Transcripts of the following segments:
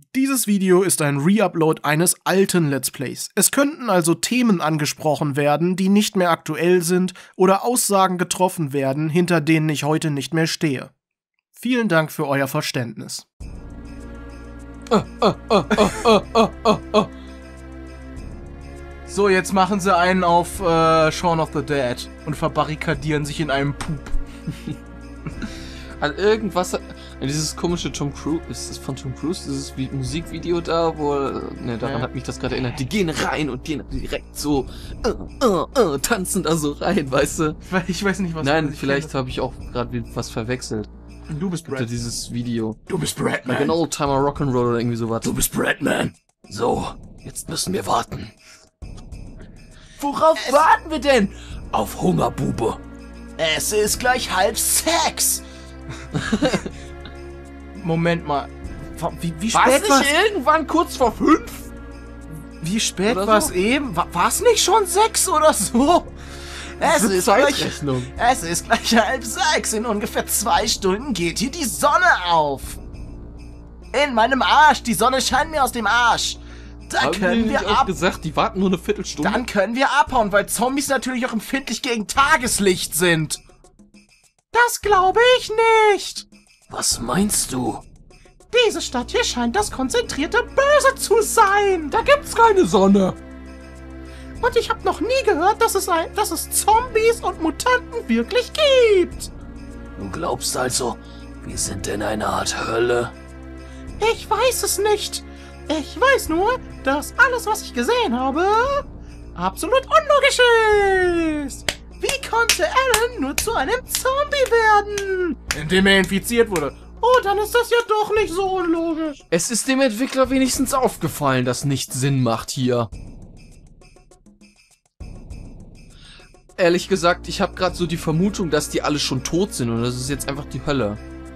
Dieses Video ist ein Reupload eines alten Let's Plays. Es könnten also Themen angesprochen werden, die nicht mehr aktuell sind oder Aussagen getroffen werden, hinter denen ich heute nicht mehr stehe. Vielen Dank für euer Verständnis. So, jetzt machen sie einen auf Shaun of the Dead und verbarrikadieren sich in einem Pup. An irgendwas. Dieses komische Tom Cruise. Ist das von Tom Cruise? Dieses Musikvideo da, wo. Ne, daran hat mich das gerade erinnert. Die gehen rein und gehen direkt so. Tanzen da so rein, weißt du? Ich weiß nicht, was. Nein, vielleicht habe ich auch gerade was verwechselt. Du bist Brad. Dieses Video. Du bist Bradman. Like an Oldtimer Rock'n'Roll oder irgendwie sowas. Du bist Bradman. So, jetzt müssen wir warten. Worauf warten wir denn? Auf Hungerbube. Es ist gleich halb Sex. Moment mal. Wie War es spät war's? nicht irgendwann kurz vor 5? Wie spät Oder war es so? eben? War es nicht schon 6 oder so? Es ist gleich halb 6. In ungefähr 2 Stunden geht hier die Sonne auf. In meinem Arsch. Die Sonne scheint mir aus dem Arsch. Da Haben können die wir nicht auch ab. gesagt, die warten nur eine Viertelstunde. Dann können wir abhauen, weil Zombies natürlich auch empfindlich gegen Tageslicht sind. Das glaube ich nicht. Was meinst du? Diese Stadt hier scheint das konzentrierte Böse zu sein. Da gibt's keine Sonne. Und ich habe noch nie gehört, dass es Zombies und Mutanten wirklich gibt. Du glaubst also, wir sind in einer Art Hölle? Ich weiß es nicht. Ich weiß nur, dass alles, was ich gesehen habe, absolut unlogisch ist. Wie konnte Alan nur zu einem Zombie werden? Indem er infiziert wurde. Oh, dann ist das ja doch nicht so unlogisch. Es ist dem Entwickler wenigstens aufgefallen, dass nichts Sinn macht hier. Ehrlich gesagt, ich habe gerade so die Vermutung, dass die alle schon tot sind und das ist jetzt einfach die Hölle.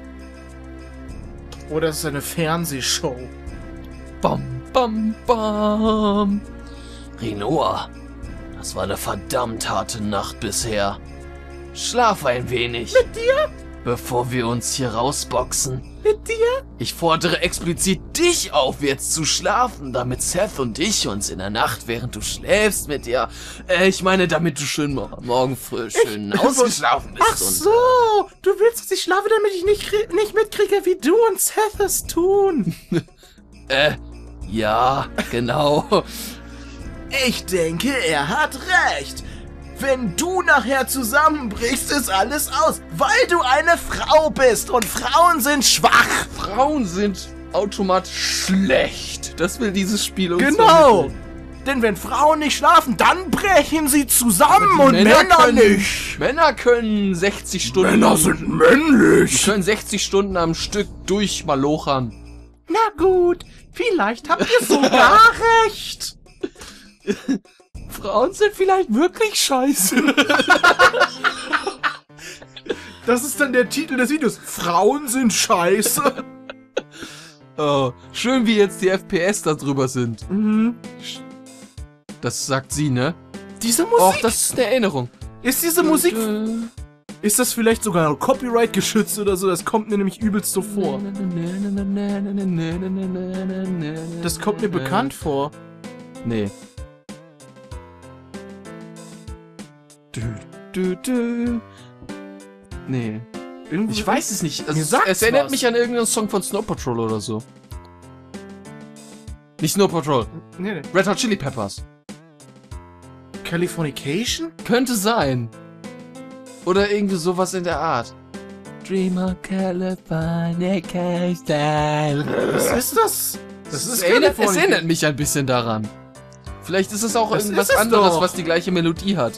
Oder es ist eine Fernsehshow. Bam, bam, bam. Rinoa, das war eine verdammt harte Nacht bisher. Schlaf ein wenig. Mit dir? Bevor wir uns hier rausboxen. Mit dir? Ich fordere explizit dich auf, jetzt zu schlafen, damit Seth und ich uns in der Nacht, während du schläfst, mit dir... ich meine, damit du schön morgen früh schön ausgeschlafen bist. Ach so, du willst, dass ich schlafe, damit ich nicht mitkriege, wie du und Seth es tun. Ja, genau. Ich denke, er hat recht. Wenn du nachher zusammenbrichst, ist alles aus, weil du eine Frau bist und Frauen sind schwach. Frauen sind automatisch schlecht. Das will dieses Spiel uns Genau. vermitteln. Denn wenn Frauen nicht schlafen, dann brechen sie zusammen und Männer können, nicht. Männer können 60 Stunden... Männer sind männlich. Die können 60 Stunden am Stück durchmalochern. Na gut, vielleicht habt ihr sogar recht. Frauen sind vielleicht wirklich scheiße. Das ist dann der Titel des Videos. Frauen sind scheiße. Oh, schön wie jetzt die FPS da drüber sind. Mhm. Das sagt sie, ne? Diese Musik. Och, das ist eine Erinnerung. Ist diese Musik... Ist das vielleicht sogar Copyright geschützt oder so? Das kommt mir nämlich übelst so vor. Das kommt mir bekannt vor. Nee. Nee. Irgendwie Ich weiß es nicht. Mir sagt's Es erinnert was. mich an irgendeinen Song von Snow Patrol oder so. Nicht Snow Patrol. Nee. Red Hot Chili Peppers. Californication? Könnte sein. Oder irgendwie sowas in der Art. Dreamer Californication. Was ist das? Es erinnert mich ein bisschen daran. Vielleicht ist es auch Das irgendwas ist es anderes, doch. was die gleiche Melodie hat.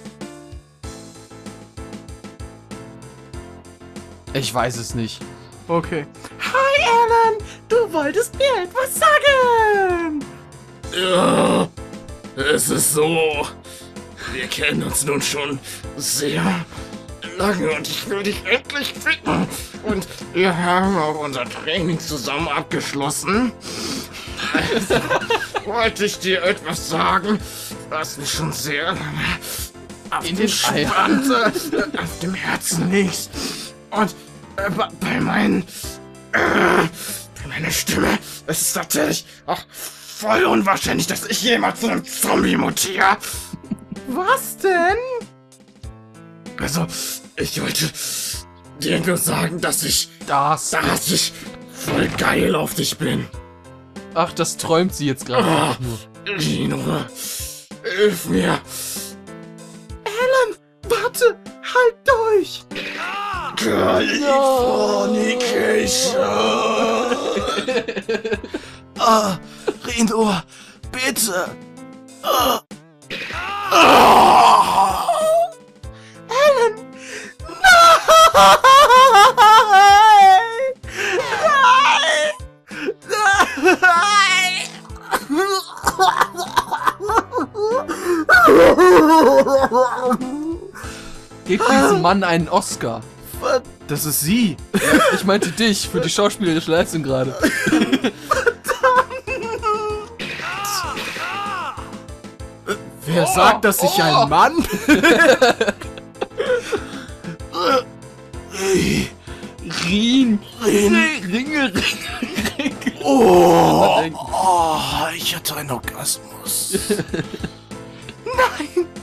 Ich weiß es nicht. Okay. Hi, Alan! Du wolltest mir etwas sagen! Ja, es ist so. Wir kennen uns nun schon sehr lange und ich will dich endlich ficken. Und wir haben auch unser Training zusammen abgeschlossen. Also, wollte ich dir etwas sagen, was mich schon sehr lange auf In dem den Eiern. Schwanz, auf dem Herzen liegt. Und bei meinen Meine Stimme, es ist natürlich auch voll unwahrscheinlich, dass ich jemals zu einem Zombie mutiere. Was denn? Also, ich wollte dir nur sagen, dass ich voll geil auf dich bin. Ach, das träumt sie jetzt gerade einfach nur. Rino, hilf mir. Alan, warte, halt durch. Californication. Rino, bitte. Alan, Gebt diesem Mann einen Oscar. das ist sie. Ich meinte dich für die schauspielerische Leistung gerade. Wer sagt, dass ich ein Mann bin? Ringe. Oh, ich hatte einen Orgasmus. Nein!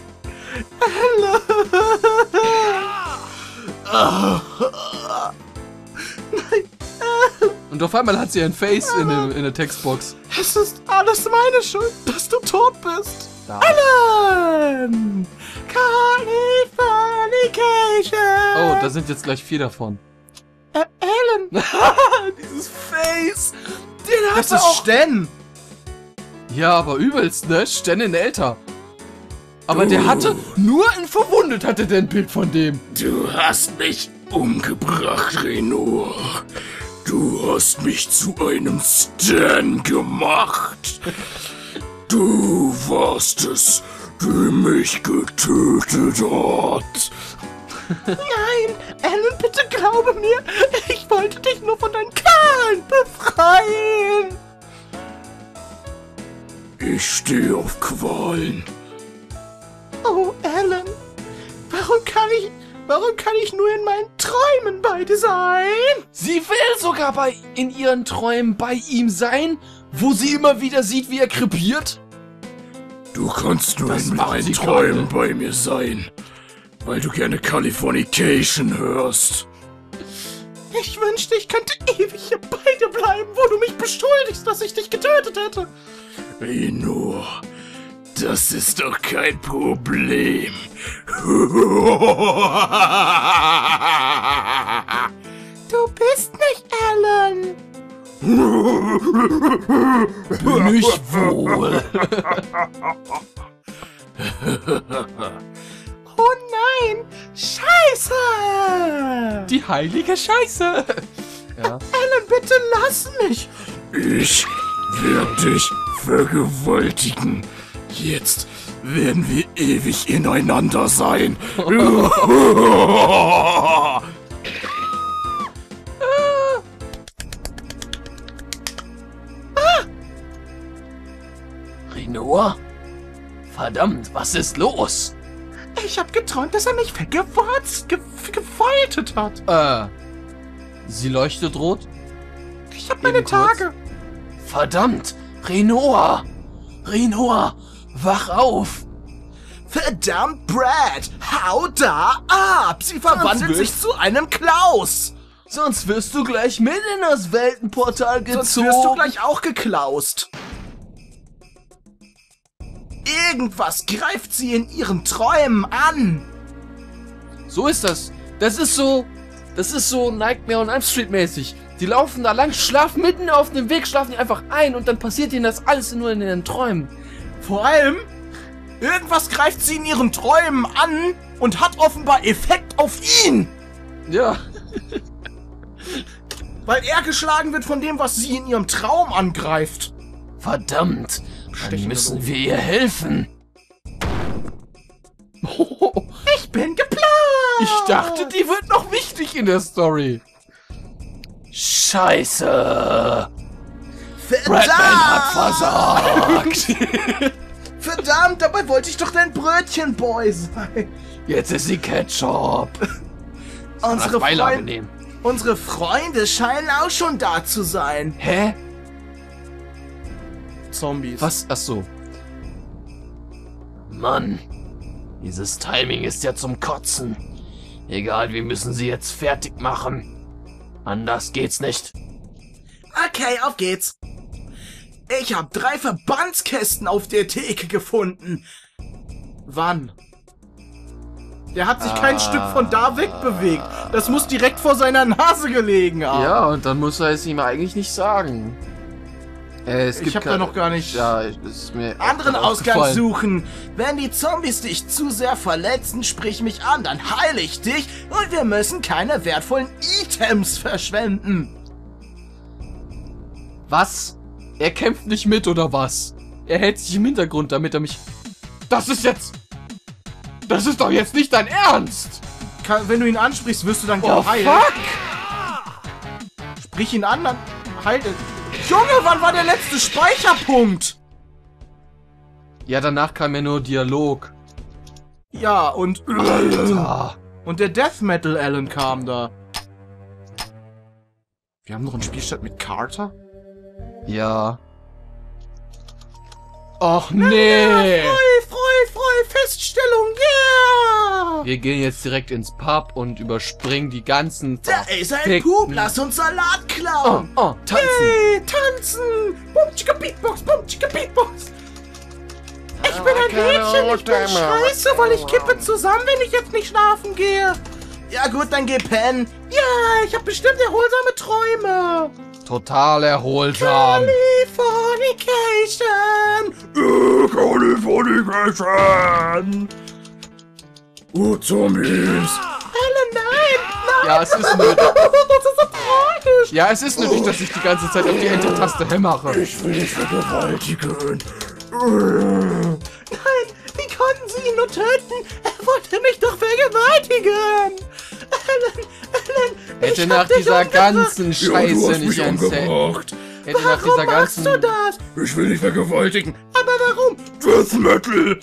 Und auf einmal hat sie ein Face in der Textbox. Es ist alles meine Schuld, dass du tot bist. Da. Alan! Californication! Oh, da sind jetzt gleich 4 davon. Alan! Dieses Face! Den hat Das er ist auch. Sten! Ja, aber übelst, ne? Sten in älter. Aber der hatte, nur in verwundet hatte der ein Bild von dem. Du hast mich umgebracht, Reno. Du hast mich zu einem Stan gemacht. Du warst es, der mich getötet hat. Nein! Alan, bitte glaube mir! Ich wollte dich nur von deinen Qualen befreien! Ich stehe auf Qualen. Oh, Alan! Warum kann ich nur in meinen Träumen bei dir sein? Sie will sogar in ihren Träumen bei ihm sein, wo sie immer wieder sieht, wie er krepiert. Du kannst nur Das in macht meinen sie Träumen gerade. bei mir sein, weil du gerne Californication hörst. Ich wünschte, ich könnte ewig hier bei dir bleiben, wo du mich beschuldigst, dass ich dich getötet hätte. Reno, das ist doch kein Problem. Du bist nicht Alan. Bin ich wohl. Oh nein! Scheiße! Die heilige Scheiße. Ja. Alan, bitte lass mich! Ich werde dich vergewaltigen. Jetzt werden wir ewig ineinander sein. Renoir? Verdammt, was ist los? Ich hab geträumt, dass er mich gefoltert hat. Sie leuchtet rot? Ich hab meine Eben kurz. Tage. Verdammt, Renoir! Renoir, wach auf! Verdammt, Brad! Hau da ab! Sie verwandelt sich zu einem Klaus! Sonst wirst du gleich mit in das Weltenportal gezogen. Sonst wirst du gleich auch geklaust. Irgendwas greift sie in ihren Träumen an. So ist das. Das ist so Nightmare on Elm Street mäßig. Die laufen da lang, schlafen mitten auf dem Weg, schlafen die einfach ein und dann passiert ihnen das alles nur in ihren Träumen. Vor allem, irgendwas greift sie in ihren Träumen an und hat offenbar Effekt auf ihn. Ja. Weil er geschlagen wird von dem, was sie in ihrem Traum angreift. Verdammt, dann Stechende müssen Logik. wir ihr helfen. Ich bin geplant. Ich dachte, die wird noch wichtig in der Story. Scheiße. Batman hat versagt. Verdammt, dabei wollte ich doch dein Brötchenboy sein. Jetzt ist sie Ketchup. Unsere Beilage Freunde, nehmen. Unsere Freunde scheinen auch schon da zu sein. Hä? Zombies. Was? Ach so. Mann, dieses Timing ist ja zum Kotzen. Egal, wir müssen sie jetzt fertig machen. Anders geht's nicht. Okay, auf geht's. Ich habe 3 Verbandskästen auf der Theke gefunden. Wann? Der hat sich kein Stück von da wegbewegt. Das muss direkt vor seiner Nase gelegen haben. Ja, und dann muss er es ihm eigentlich nicht sagen. Ich hab da noch gar nicht... Ja, ist mir Anderen Ausgang aufgefallen. suchen. Wenn die Zombies dich zu sehr verletzen, sprich mich an, dann heile ich dich und wir müssen keine wertvollen Items verschwenden. Was? Er kämpft nicht mit, oder was? Er hält sich im Hintergrund, damit er mich... Das ist doch jetzt nicht dein Ernst! Wenn du ihn ansprichst, wirst du dann Oh, geheilt. fuck! Sprich ihn an, dann heilt er. Junge, wann war der letzte Speicherpunkt? Ja, danach kam ja nur Dialog. Ja, und... Alter. Und der Death Metal Alan kam da. Wir haben noch einen Spielstand mit Carter? Ja. Och nee! Freu, Feststellung, yeah! Wir gehen jetzt direkt ins Pub und überspringen die ganzen... Da ist ein verfickten- Pup, lass uns Salat klauen! Oh, tanzen! Hey, tanzen! Bum, chicka, Beatbox, bum, chicka, Beatbox! Ich bin ein Mädchen, ich bin scheiße, weil ich kippe zusammen, wenn ich jetzt nicht schlafen gehe. Ja gut, dann geh pennen. Ja, ich hab bestimmt erholsame Träume. Total erholsam. Californication! Zombies! Alan, nein! Ja, es ist nötig. Das ist so tragisch! Ja, es ist nötig, dass ich die ganze Zeit auf die Enter-Taste hämmere. Ich will dich vergewaltigen. Nein, wie konnten Sie ihn nur töten? Er wollte mich doch vergewaltigen! Alan, Hätte ich nach hab dich dieser umgebracht. ganzen Scheiße nicht erzählt. Hätte nach dieser Warum machst ganzen... du das? Ich will dich vergewaltigen. Aber warum? Death Metal!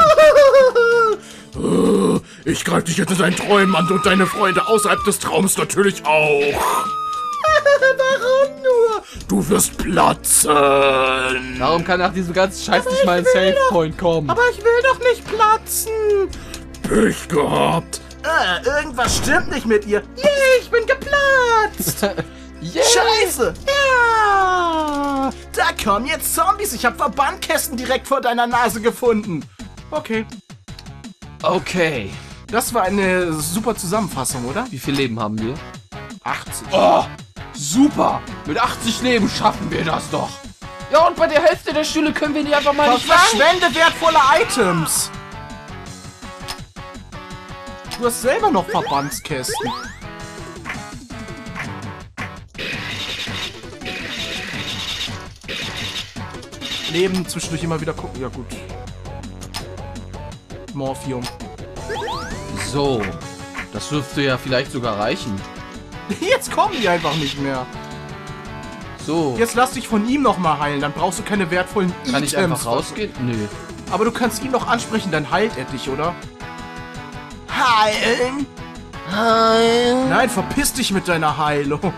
Ich greife dich jetzt in deinen Träumen an und deine Freunde außerhalb des Traums natürlich auch. Warum nur? Du wirst platzen. Warum kann nach diesem ganzen Scheiß nicht mal ein Save-Point kommen? Aber ich will doch nicht platzen! Pech gehabt. Irgendwas stimmt nicht mit ihr. Yay, ich bin geplatzt! Yeah. Scheiße! Ja! Da kommen jetzt Zombies. Ich habe Verbandkästen direkt vor deiner Nase gefunden. Okay. Okay. Das war eine super Zusammenfassung, oder? Wie viel Leben haben wir? 80. Oh, super. Mit 80 Leben schaffen wir das doch. Ja, und bei der Hälfte der Stühle können wir die einfach mal nicht lang. Verschwende wertvolle Items! Du hast selber noch Verbandskästen. Leben, zwischendurch immer wieder gucken. Ja, gut. Morphium. So. Das dürfte ja vielleicht sogar reichen. Jetzt kommen die einfach nicht mehr. So. Jetzt lass dich von ihm noch mal heilen. Dann brauchst du keine wertvollen Kann Items. ich einfach rausgehen? Nö. Aber du kannst ihn noch ansprechen, dann heilt er dich, oder? Heilen? Heilen. Nein, verpiss dich mit deiner Heilung.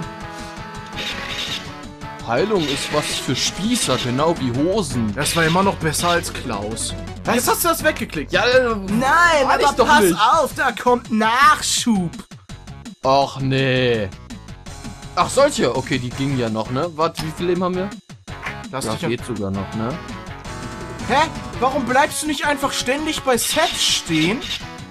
Heilung ist was für Spießer, genau wie Hosen. Das war immer noch besser als Klaus. Jetzt hast du das weggeklickt. Ja, Nein, War ich aber doch pass nicht. auf, da kommt Nachschub. Och nee. Ach, solche. Okay, die gingen ja noch, ne? Warte, wie viel Leben haben wir? Lass Ja, dich an- geht sogar noch, ne? Hä? Warum bleibst du nicht einfach ständig bei Seth stehen?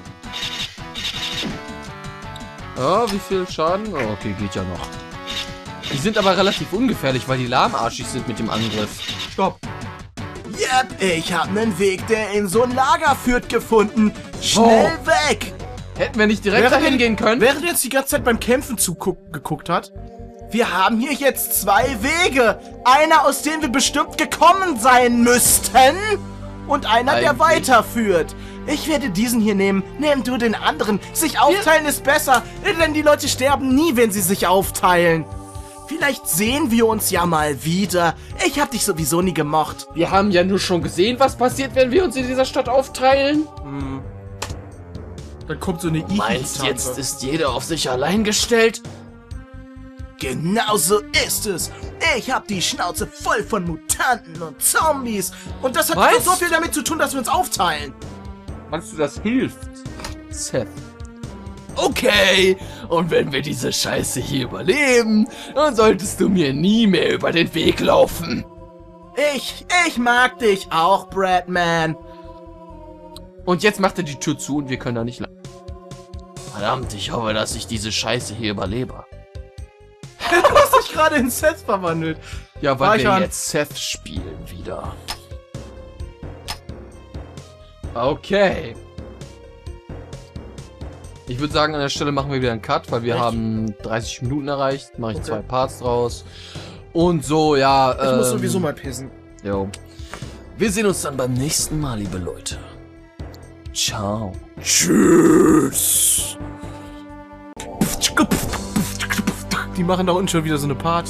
Ja, wie viel Schaden? Oh, okay, geht ja noch. Die sind aber relativ ungefährlich, weil die lahmarschig sind mit dem Angriff. Stopp. Yep, ich hab nen Weg, der in so ein Lager führt, gefunden. Schnell weg! Hätten wir nicht direkt dahin gehen können? Während er jetzt die ganze Zeit beim Kämpfen geguckt hat. Wir haben hier jetzt 2 Wege. Einer, aus dem wir bestimmt gekommen sein müssten. Und einer, der Eigentlich. weiterführt. Ich werde diesen hier nehmen. Nimm du den anderen. Sich aufteilen ist besser. Denn die Leute sterben nie, wenn sie sich aufteilen. Vielleicht sehen wir uns ja mal wieder. Ich hab dich sowieso nie gemocht. Wir haben ja nur schon gesehen, was passiert, wenn wir uns in dieser Stadt aufteilen. Dann kommt so eine Meinst jetzt ist jeder auf sich allein gestellt? Genau so ist es. Ich hab die Schnauze voll von Mutanten und Zombies. Und das hat Was? so viel damit zu tun, dass wir uns aufteilen. Meinst du, das hilft? Seth. Okay, und wenn wir diese Scheiße hier überleben, dann solltest du mir nie mehr über den Weg laufen. Ich mag dich auch, Bradman. Und jetzt macht er die Tür zu und wir können da nicht lang. Verdammt, ich hoffe, dass ich diese Scheiße hier überlebe. Du hast dich gerade in Seth verwandelt. Ja, weil wir Speichern. jetzt Seth spielen wieder. Okay. Ich würde sagen, an der Stelle machen wir wieder einen Cut, weil wir Echt? haben 30 Minuten erreicht. Mache ich Okay. 2 Parts draus. Und so, ja. Ich muss sowieso mal pissen. Jo. Wir sehen uns dann beim nächsten Mal, liebe Leute. Ciao. Tschüss. Die machen da unten schon wieder so eine Party.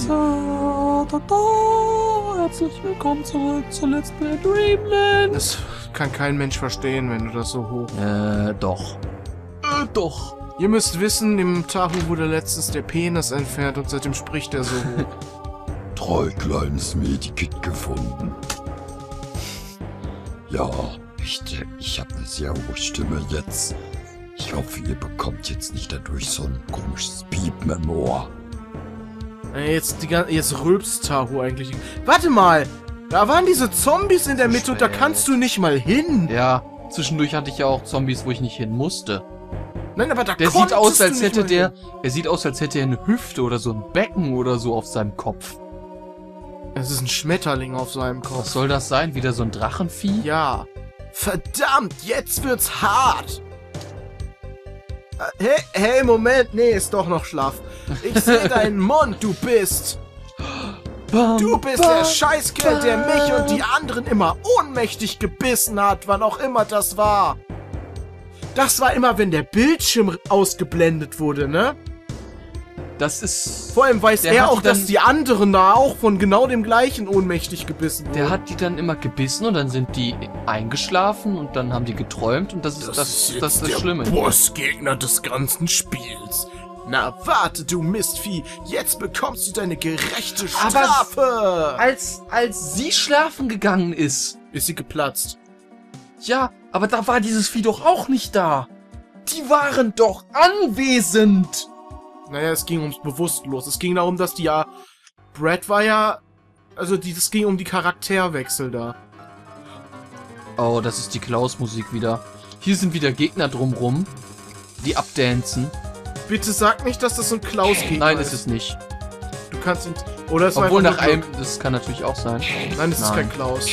Herzlich willkommen zurück zu Let's Play Dreamland. Das kann kein Mensch verstehen, wenn du das so hoch... Doch. Doch. Ihr müsst wissen, im Tahu wurde letztens der Penis entfernt und seitdem spricht er so hoch. Treu kleines Medikit gefunden. Ja, ich habe eine sehr hohe Stimme jetzt. Ich hoffe, ihr bekommt jetzt nicht dadurch so ein komisches Piepen im Ohr. Jetzt rülpst Tahu eigentlich. Warte mal! Da waren diese Zombies in der Mitte und da kannst du nicht mal hin. Ja, zwischendurch hatte ich ja auch Zombies, wo ich nicht hin musste. Nein, aber da Der konntest sieht aus, du als nicht hätte mal der. hin. Er sieht aus, als hätte er eine Hüfte oder so ein Becken oder so auf seinem Kopf. Es ist ein Schmetterling auf seinem Was Kopf. soll das sein? Wieder so ein Drachenvieh? Ja. Verdammt, jetzt wird's hart. Hey, Moment. Nee, ist doch noch schlaff. Ich sehe deinen Mund, du bist. Du bist der Scheißkerl, der mich und die anderen immer ohnmächtig gebissen hat, wann auch immer das war. Das war immer, wenn der Bildschirm ausgeblendet wurde, ne? Das ist. Vor allem weiß Der er hat auch, die dann- dass die anderen da auch von genau dem gleichen ohnmächtig gebissen wurden. Der hat die dann immer gebissen und dann sind die eingeschlafen und dann haben die geträumt und das ist das Schlimme. Bossgegner des ganzen Spiels. Na warte, du Mistvieh, jetzt bekommst du deine gerechte Aber- Strafe. Als sie schlafen gegangen ist. Ist sie geplatzt. Ja, aber da war dieses Vieh doch auch nicht da. Die waren doch anwesend. Naja, es ging ums Bewusstlos. Es ging darum, dass die ja... Brad war ja... Also, es ging um die Charakterwechsel da. Oh, das ist die Klaus-Musik wieder. Hier sind wieder Gegner drumrum, die abdancen. Bitte sag nicht, dass das so ein Klaus-Gegner Nein, ist es nicht. Du kannst ihn... Oder es war Obwohl einfach nach nur einem, Glück. das kann natürlich auch sein. Nein, es ist Nein. kein Klaus.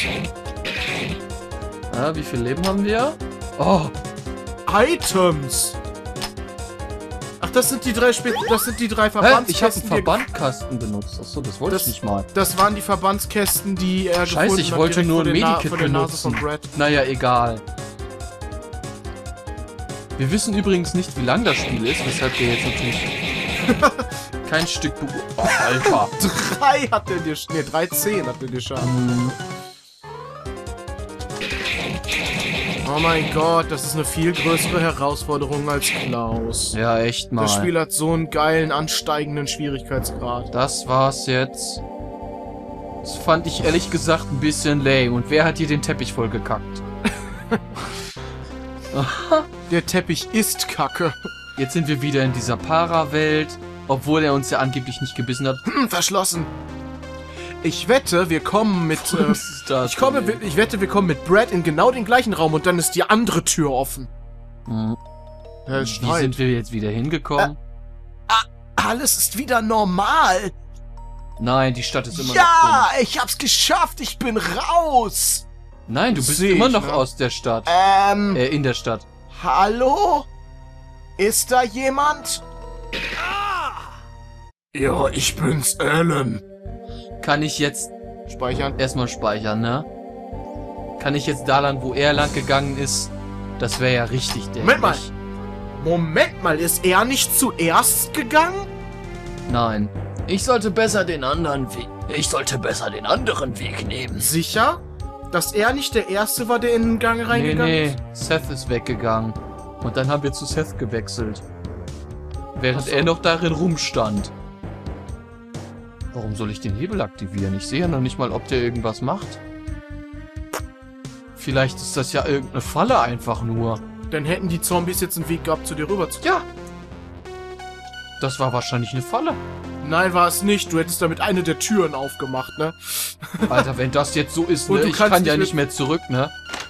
Wie viel Leben haben wir? Oh, Items! Ach, das sind die drei ich habe einen Verbandskästen. die er Verbandkasten benutzt. Achso, das wollte ich nicht mal. Das waren die Verbandskästen, die er Scheiße, gefunden ich hat, wollte direkt nur vor ein der Medikit vor der Nase von benutzen. Brad. Naja, egal. Wir wissen übrigens nicht, wie lang das Spiel ist, weshalb wir jetzt natürlich kein Stück... Oh, Alter. 3 hat er dir... Ne, 13 hat er dir schon. Hm, Oh mein Gott, das ist eine viel größere Herausforderung als Klaus. ja, echt mal. Das Spiel hat so einen geilen, ansteigenden Schwierigkeitsgrad. Das war's jetzt. Das fand ich ehrlich gesagt ein bisschen lame. Und wer hat hier den Teppich vollgekackt? Der Teppich ist Kacke. Jetzt sind wir wieder in dieser Para-Welt, obwohl er uns ja angeblich nicht gebissen hat. Verschlossen. Ich wette, wir kommen mit... Was ist das? Ich wette, wir kommen mit Brad in genau den gleichen Raum und dann ist die andere Tür offen. Hm. Ja, es Wie schneit. sind wir jetzt wieder hingekommen? Alles ist wieder normal. Nein, die Stadt ist immer noch Ja, ich hab's geschafft. Ich bin raus. dumm. Nein, du bist Seh immer ich, noch ne? aus der Stadt. In der Stadt. Hallo? Ist da jemand? Ja, ich bin's, Alan. Kann ich jetzt Speichern. erstmal speichern, ne? Kann ich jetzt da lang, wo er lang gegangen ist? Das wäre ja richtig dämlich. Moment mal, ist er nicht zuerst gegangen? Nein. Ich sollte besser den anderen Weg nehmen. Sicher? Dass er nicht der Erste war, der in den Gang reingegangen Nee, ist? Seth ist weggegangen. Und dann haben wir zu Seth gewechselt. Während Ach so. er noch darin rumstand. Warum soll ich den Hebel aktivieren? Ich sehe ja noch nicht mal, ob der irgendwas macht. Vielleicht ist das ja irgendeine Falle einfach nur. Dann hätten die Zombies jetzt einen Weg gehabt, zu dir rüber zu Ja. Das war wahrscheinlich eine Falle. Nein, war es nicht. Du hättest damit eine der Türen aufgemacht, ne? Alter, wenn das jetzt so ist, Und ne? du Ich kannst kann ja nicht nicht mehr zurück, ne?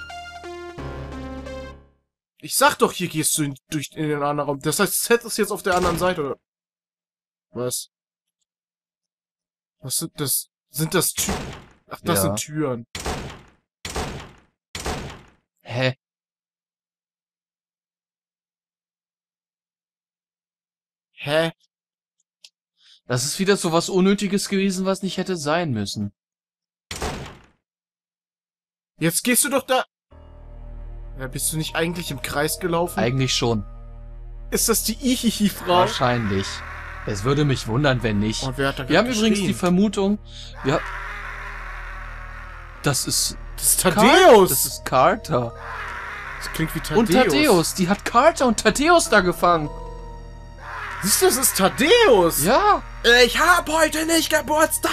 Ich sag doch, hier gehst du durch in den anderen Raum. Das heißt, Seth ist jetzt auf der anderen Seite, oder? Was? Was sind das? Sind das Türen? Ach, das Ja. sind Türen. Hä? Hä? Das ist wieder so was Unnötiges gewesen, was nicht hätte sein müssen. Jetzt gehst du doch da... Ja, bist du nicht eigentlich im Kreis gelaufen? Eigentlich schon. Ist das die Ihihi-Frau? Wahrscheinlich. Es würde mich wundern, wenn nicht. Und wer hat da Wir haben gerade übrigens geschrien? die Vermutung, ja, das ist Das ist Thaddeus! Das ist Carter. Das klingt wie Thaddeus. Und Thaddeus, die hat Carter und Thaddeus da gefangen. Siehst du, das ist Thaddeus! Ja. Ich hab heute nicht Geburtstag!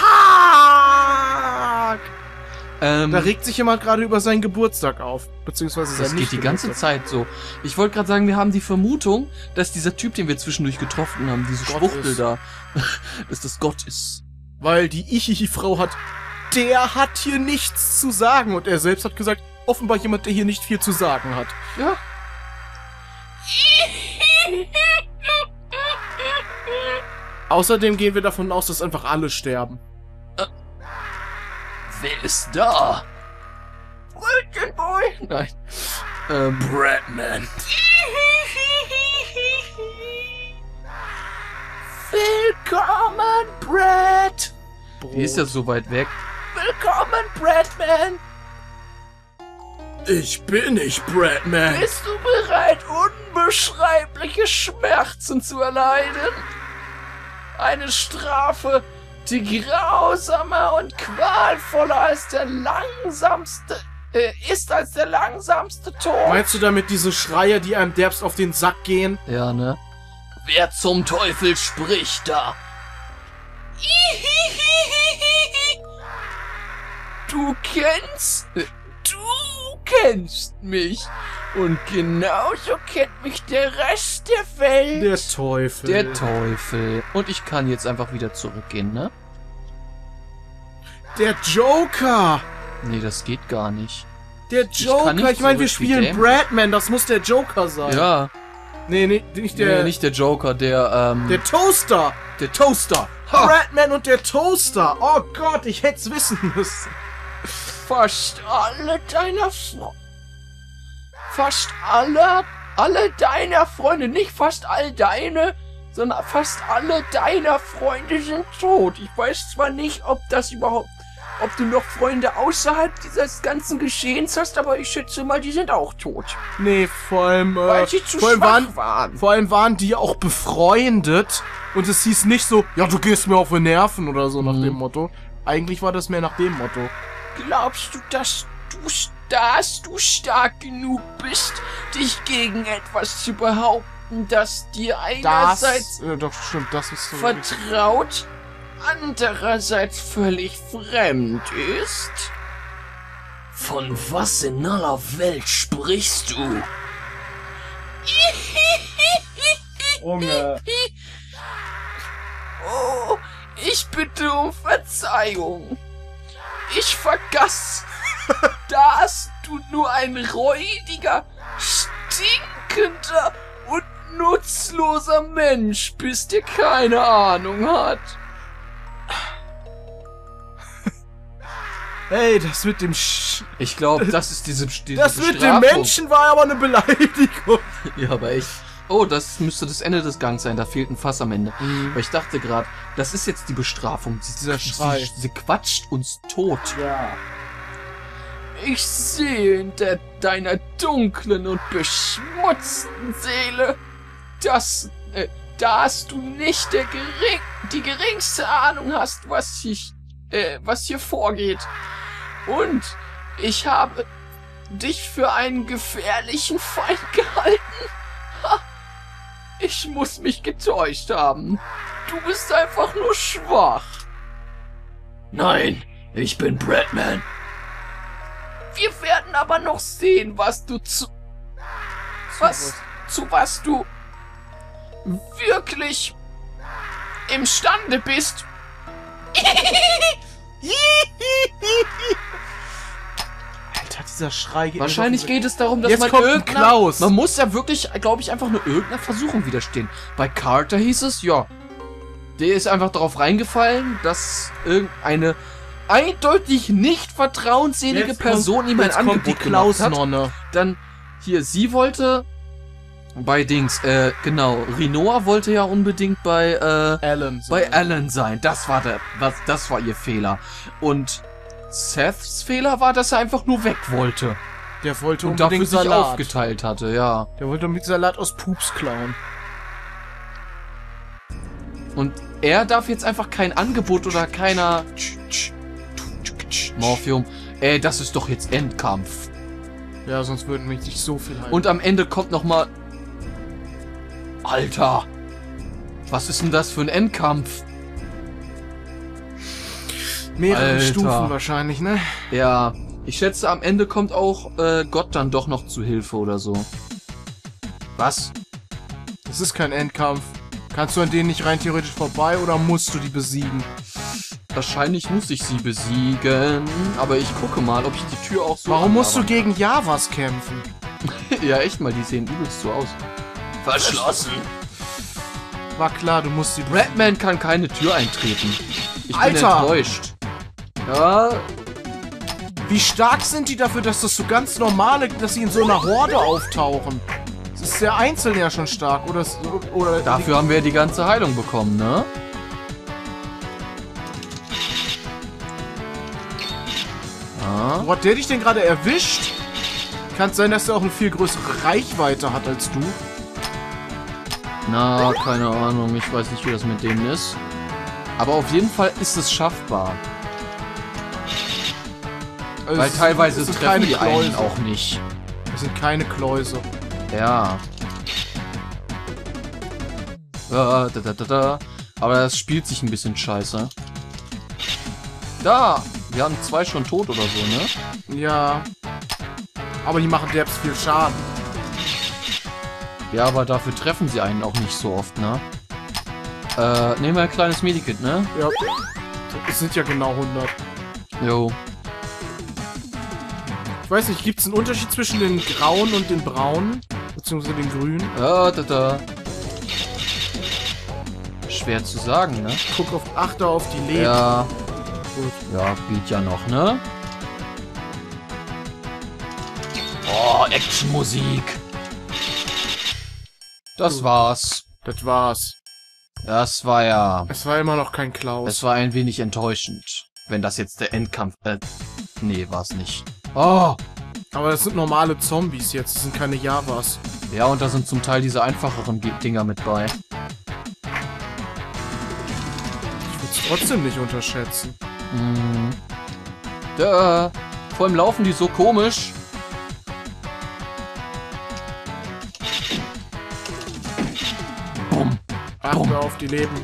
Da regt sich jemand gerade über seinen Geburtstag auf. Beziehungsweise das sein geht die ganze Zeit so. Ich wollte gerade sagen, wir haben die Vermutung, dass dieser Typ, den wir zwischendurch getroffen haben, diese Gott Schwuchtel ist. da, dass das Gott ist. Weil die Ichihi-Frau hat... Der hat hier nichts zu sagen. Und er selbst hat gesagt, offenbar jemand, der hier nicht viel zu sagen hat. Ja. Außerdem gehen wir davon aus, dass einfach alle sterben. Wer ist da? Brötchen Boy? Nein. Bradman. Willkommen, Brad! Brot. Die ist ja so weit weg. Willkommen, Bradman. Ich bin nicht Bradman. Bist du bereit, unbeschreibliche Schmerzen zu erleiden? Eine Strafe, die grausamer und qualvoller als der langsamste, als der langsamste Tod. Meinst du damit diese Schreier, die einem derbst auf den Sack gehen? Ja, ne? Wer zum Teufel spricht da? Du kennst mich. Und genauso kennt mich der Rest der Welt. Der Teufel. Der Teufel. Und ich kann jetzt einfach wieder zurückgehen, ne? Der Joker. Nee, das geht gar nicht. Der kann Joker. nicht Ich meine, wir zurück wie spielen Damon. Bradman. Das muss der Joker sein. Ja, Nee, nicht der... nee, nicht der Joker, der Toaster. Toaster. Ha! Bradman und der Toaster. Oh Gott, ich hätte es wissen müssen. Fast alle deiner Freunde, nicht fast all deine, sondern fast alle deiner Freunde sind tot. Ich weiß zwar nicht, ob du noch Freunde außerhalb dieses ganzen Geschehens hast, aber ich schätze mal, die sind auch tot. Nee, vor allem... Weil sie zu vor allem schwach waren. Vor allem waren die ja auch befreundet. Und es hieß nicht so, ja, du gehst mir auf die Nerven oder so nach dem Motto. Eigentlich war das mehr nach dem Motto. Glaubst du, dass du stark genug bist, dich gegen etwas zu behaupten, das dir einerseits Doch, stimmt, das ist so... vertraut, andererseits völlig fremd ist? Von was in aller Welt sprichst du? Junge. Oh, ich bitte um Verzeihung. Ich vergaß, dass du nur ein räudiger, stinkender und nutzloser Mensch bist, der keine Ahnung hat. Hey, das mit dem Ich glaube, das ist diese Das mit dem Menschen war aber eine Beleidigung. Ja, aber echt. Oh, das müsste das Ende des Gangs sein. Da fehlt ein Fass am Ende. Weil ich dachte gerade, das ist jetzt die Bestrafung. Dieser Schrei. Sie quatscht uns tot. Ja. Ich sehe hinter deiner dunklen und beschmutzten Seele, dass du nicht die geringste Ahnung hast, was hier vorgeht. Und ich habe dich für einen gefährlichen Feind gehalten. Ha, ich muss mich getäuscht haben. Du bist einfach nur schwach. Nein, ich bin Batman. Wir werden aber noch sehen, was du zu was du wirklich imstande bist. Alter, dieser Schrei geht Wahrscheinlich geht es darum, dass Jetzt man kommt ein irgendeiner... Klaus. Man muss ja wirklich, glaube ich, einfach nur irgendeiner Versuchung widerstehen. Bei Carter hieß es, ja, der ist einfach darauf reingefallen, dass irgendeine eindeutig nicht vertrauensselige Person ihm ein Angebot gemacht hat. Dann, hier, sie wollte... Bei Dings, genau, Rinoa wollte ja unbedingt bei Alan sein. Das war ihr Fehler. Und Seths Fehler war, dass er einfach nur weg wollte. Der wollte und dafür unbedingt sich Salat. aufgeteilt hatte, ja. Der wollte mit Salat aus Pups klauen. Und er darf jetzt einfach kein Angebot oder keiner... Morphium. Das ist doch jetzt Endkampf. Ja, sonst würden wir nicht so viel halten. Und am Ende kommt nochmal... Alter! Was ist denn das für ein Endkampf? Mehrere Alter. Stufen wahrscheinlich, ne? Ja, ich schätze, am Ende kommt auch Gott dann doch noch zu Hilfe oder so. Was? Das ist kein Endkampf. Kannst du an denen nicht rein theoretisch vorbei oder musst du die besiegen? Wahrscheinlich muss ich sie besiegen, aber ich gucke mal, ob ich die Tür auch so... Warum musst du gegen Javas kämpfen? Ja, echt mal, die sehen übelst so aus. Verschlossen. War klar, du musst die... Batman kann keine Tür eintreten. Ich bin Alter! enttäuscht. Ja, Wie stark sind die dafür, dass das so ganz normale, dass sie in so einer Horde auftauchen? Das ist ja einzeln ja schon stark, oder dafür haben wir die ganze Heilung bekommen, ne? Ah. Wo hat der dich denn gerade erwischt? Kann es sein, dass er auch eine viel größere Reichweite hat als du? Na, keine Ahnung. Ich weiß nicht, wie das mit denen ist. Aber auf jeden Fall ist es schaffbar. Weil teilweise treffen die einen auch nicht. Das sind keine Kläuse. Ja. Da. Aber das spielt sich ein bisschen scheiße. Da! Wir haben 2 schon tot oder so, ne? Ja. Aber die machen derbs viel Schaden. Ja, aber dafür treffen sie einen auch nicht so oft, ne? Nehmen wir ein kleines Medikit, ne? Ja. Es sind ja genau 100. Jo. Ich weiß nicht, gibt es einen Unterschied zwischen den grauen und den braunen? Beziehungsweise den grünen? Da. Schwer zu sagen, ne? Achte auf die Leben. Ja. Gut. Ja, geht ja noch, ne? Oh, Actionmusik. Das war's. Das war's. Das war ja... Es war immer noch kein Klaus. Es war ein wenig enttäuschend. Wenn das jetzt der Endkampf... nee, war's nicht. Oh! Aber das sind normale Zombies jetzt, das sind keine Javas. Ja, und da sind zum Teil diese einfacheren Dinger mit bei. Ich würde es trotzdem nicht unterschätzen. Vor allem laufen die so komisch. Bumm. Achte auf die Leben.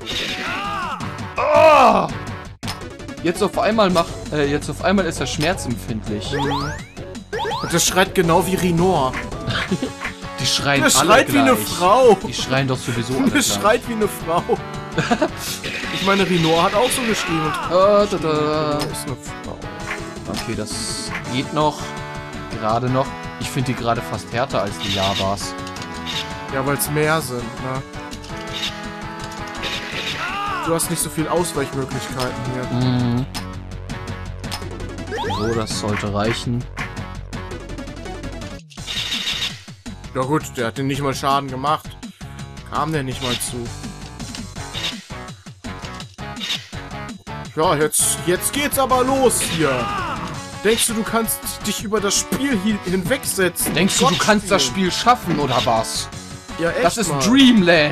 Oh! Jetzt auf einmal ist er schmerzempfindlich. Und das schreit genau wie Rinoa. Die schreien Das alle schreit gleich. wie eine Frau. Die schreien doch sowieso alle Das gleich. schreit wie eine Frau. Ich meine, Rinoa hat auch so geschrien. Und Da. das ist eine Frau. Okay, das geht noch. Gerade noch. Ich finde die gerade fast härter als die Javas. Ja, weil es mehr sind, ne? Du hast nicht so viel Ausweichmöglichkeiten hier. So, das sollte reichen. Ja gut, der hat den nicht mal Schaden gemacht. Kam der nicht mal zu. Ja, jetzt geht's aber los hier. Denkst du kannst dich über das Spiel hinwegsetzen? Denkst du kannst das Spiel schaffen, oder was? Ja, echt Das ist mal. Dreamland.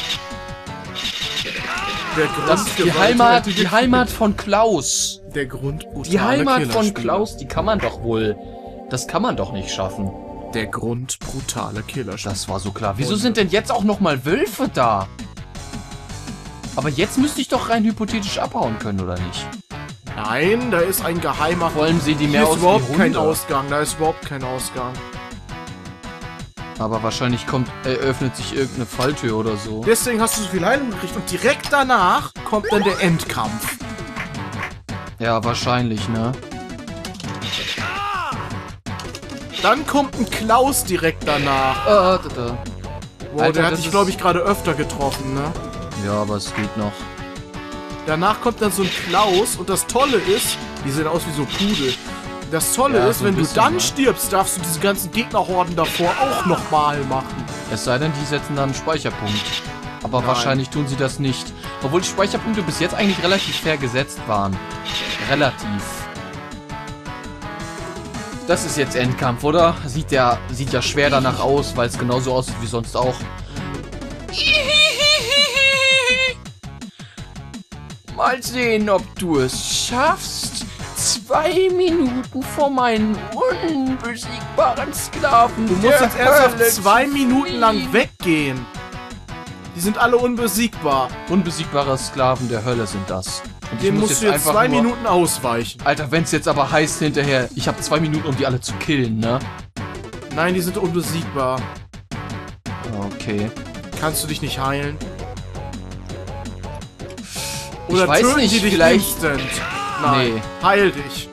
Das ist die grundgewalttätige Heimat von Klaus. Der grundbrutale Die Heimat von Killerspieler. Klaus, die kann man doch wohl... Das kann man doch nicht schaffen. Der grundbrutale Killerspieler. Das war so klar. Wieso sind denn jetzt auch nochmal Wölfe da? Aber jetzt müsste ich doch rein hypothetisch abhauen können, oder nicht? Nein, da ist ein geheimer... Vor allem sehen die Hier mehr ist aus wie überhaupt kein Hunde. Ausgang. Da ist überhaupt kein Ausgang. Aber wahrscheinlich eröffnet sich irgendeine Falltür oder so. Deswegen hast du so viel Heilung gekriegt. Und direkt danach kommt dann der Endkampf. Ja, wahrscheinlich, ne? Dann kommt ein Klaus direkt danach. Da. Wow, Alter, der hat das dich, ist- glaube ich, gerade öfter getroffen, ne? Ja, aber es geht noch. Danach kommt dann so ein Klaus und das Tolle ist, die sehen aus wie so Pudel. Das Tolle Ja, ist, so ein wenn du bisschen, dann ne? stirbst, darfst du diese ganzen Gegnerhorden davor auch nochmal machen. Es sei denn, die setzen dann einen Speicherpunkt. Aber Nein. wahrscheinlich tun sie das nicht. Obwohl die Speicherpunkte bis jetzt eigentlich relativ fair gesetzt waren. Relativ. Das ist jetzt Endkampf, oder? Sieht ja schwer danach aus, weil es genauso aussieht wie sonst auch. Mal sehen, ob du es schaffst. 2 Minuten vor meinen unbesiegbaren Sklaven. Du musst jetzt erst 2 Minuten lang weggehen. Die sind alle unbesiegbar. Unbesiegbare Sklaven der Hölle sind das. Und ich Dem muss musst du jetzt einfach 2 nur- Minuten ausweichen. Alter, wenn es jetzt aber heißt hinterher, ich habe 2 Minuten, um die alle zu killen, ne? Nein, die sind unbesiegbar. Okay. Kannst du dich nicht heilen? Ich weiß töten nicht, die dich vielleicht- instant? Nein, Nee. heil dich.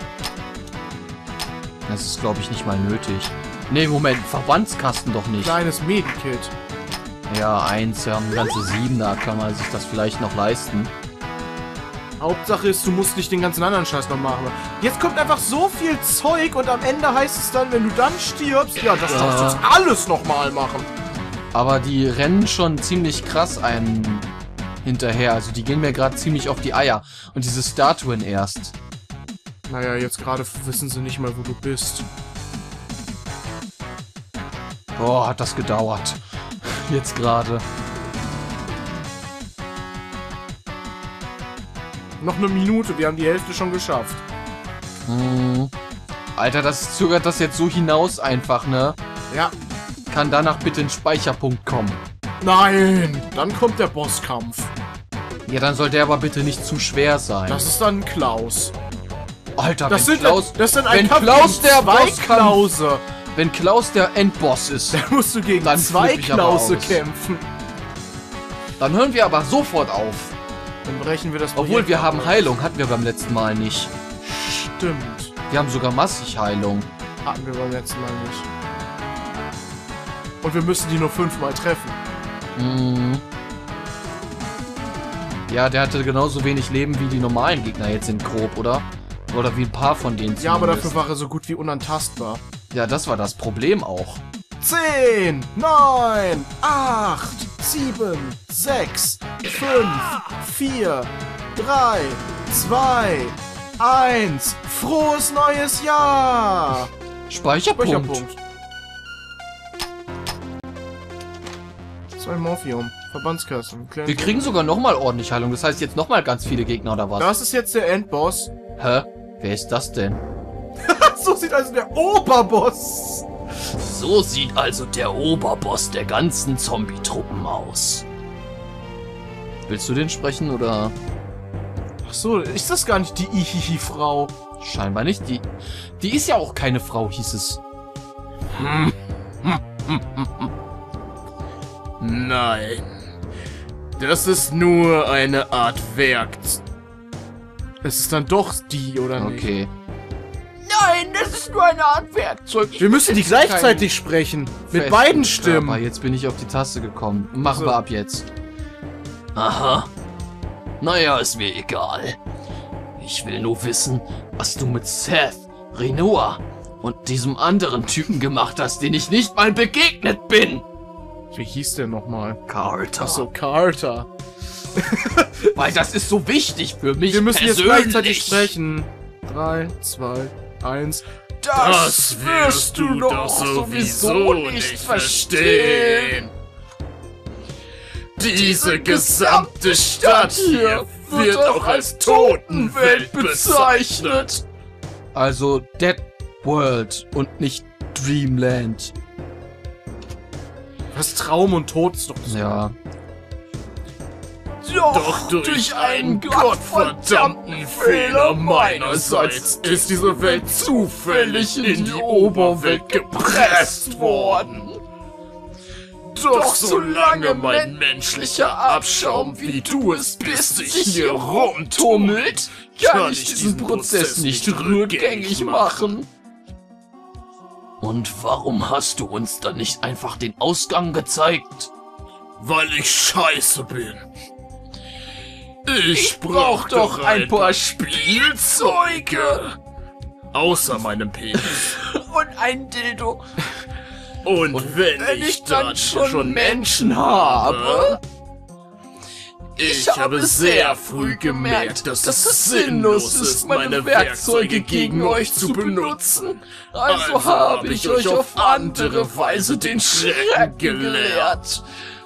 Das ist, glaube ich, nicht mal nötig. Nee, Moment, Verbandskasten doch nicht. Kleines Medikit. Ja, 1, wir haben eine ganze 7, da kann man sich das vielleicht noch leisten. Hauptsache ist, du musst nicht den ganzen anderen Scheiß noch machen. Jetzt kommt einfach so viel Zeug und am Ende heißt es dann, wenn du dann stirbst, ja, das darfst du jetzt alles nochmal machen. Aber die rennen schon ziemlich krass einen hinterher. Also die gehen mir gerade ziemlich auf die Eier. Und diese Statuen erst. Naja, jetzt gerade wissen sie nicht mal, wo du bist. Boah, hat das gedauert. Jetzt gerade. Noch eine Minute, wir haben die Hälfte schon geschafft. Hm. Alter, das zögert das jetzt so hinaus einfach, ne? Ja. Kann danach bitte ein Speicherpunkt kommen. Nein, dann kommt der Bosskampf. Ja, dann soll der aber bitte nicht zu schwer sein. Das ist dann Klaus. Alter, Das wenn sind Klaus, das ist dann ein wenn Kampf Klaus gegen der zwei Bosskampf- Klause. wenn Klaus der Endboss ist, Da musst du gegen Dann zwei flipp ich aber Klause aus. kämpfen. dann hören wir aber sofort auf. Dann brechen wir das Obwohl, Projekt wir ab. haben Heilung, hatten wir beim letzten Mal nicht. Stimmt. Wir haben sogar massig Heilung. Hatten wir beim letzten Mal nicht. Und wir müssen die nur 5-mal treffen. Mhm. Ja, der hatte genauso wenig Leben wie die normalen Gegner jetzt in grob, oder? Oder wie ein paar von denen Ja, aber zumindest. dafür war er so gut wie unantastbar. Ja, das war das Problem auch. 10, 9, 8, 7, 6, 5, 4, 3, 2, 1. Frohes neues Jahr! Speicherpunkt. Speicherpunkt. 2 Morphium. Verbandskasten. Wir kriegen sogar nochmal ordentlich Heilung. Das heißt jetzt nochmal ganz viele Gegner oder was? Das ist jetzt der Endboss. Hä? Wer ist das denn? So sieht also der Oberboss. So sieht also der Oberboss der ganzen Zombie-Truppen aus. Willst du den sprechen oder? Ach so, ist das gar nicht die Ihihi-Frau? Scheinbar nicht. Die ist ja auch keine Frau, hieß es. Nein. Das ist nur eine Art Werkzeug. Es ist dann doch die, oder nicht? Okay. Nein, das ist nur eine Art Werkzeug. Wir müssen die gleichzeitig sprechen. Mit beiden Stimmen. Aber jetzt bin ich auf die Taste gekommen. Machen So. wir ab jetzt. Aha. Naja, ist mir egal. Ich will nur wissen, was du mit Seth, Renoir und diesem anderen Typen gemacht hast, den ich nicht mal begegnet bin. Wie hieß der nochmal? Carter. Achso, Carter. Weil das ist so wichtig für mich Wir müssen jetzt persönlich. gleichzeitig sprechen. 3, 2, 1. Das wirst du doch sowieso nicht verstehen. Diese gesamte Stadt hier wird auch als Totenwelt bezeichnet. Also Dead World und nicht Dreamland. Was Traum und Tod ist doch das. Ja. Du Doch durch einen gottverdammten Fehler meinerseits ist diese Welt zufällig in die Oberwelt gepresst worden. Doch solange mein menschlicher Abschaum, wie du es bist, sich hier rumtummelt, kann ich diesen Prozess nicht rückgängig machen. Und warum hast du uns dann nicht einfach den Ausgang gezeigt? Weil ich scheiße bin. Ich brauch doch ein paar Spielzeuge. Außer meinem Penis. Und ein Dildo. Und wenn ich dann schon Menschen habe... Ich habe sehr früh gemerkt, dass es sinnlos ist, meine Werkzeuge gegen euch zu benutzen. Also habe ich euch auf andere Weise den Schrecken gelehrt.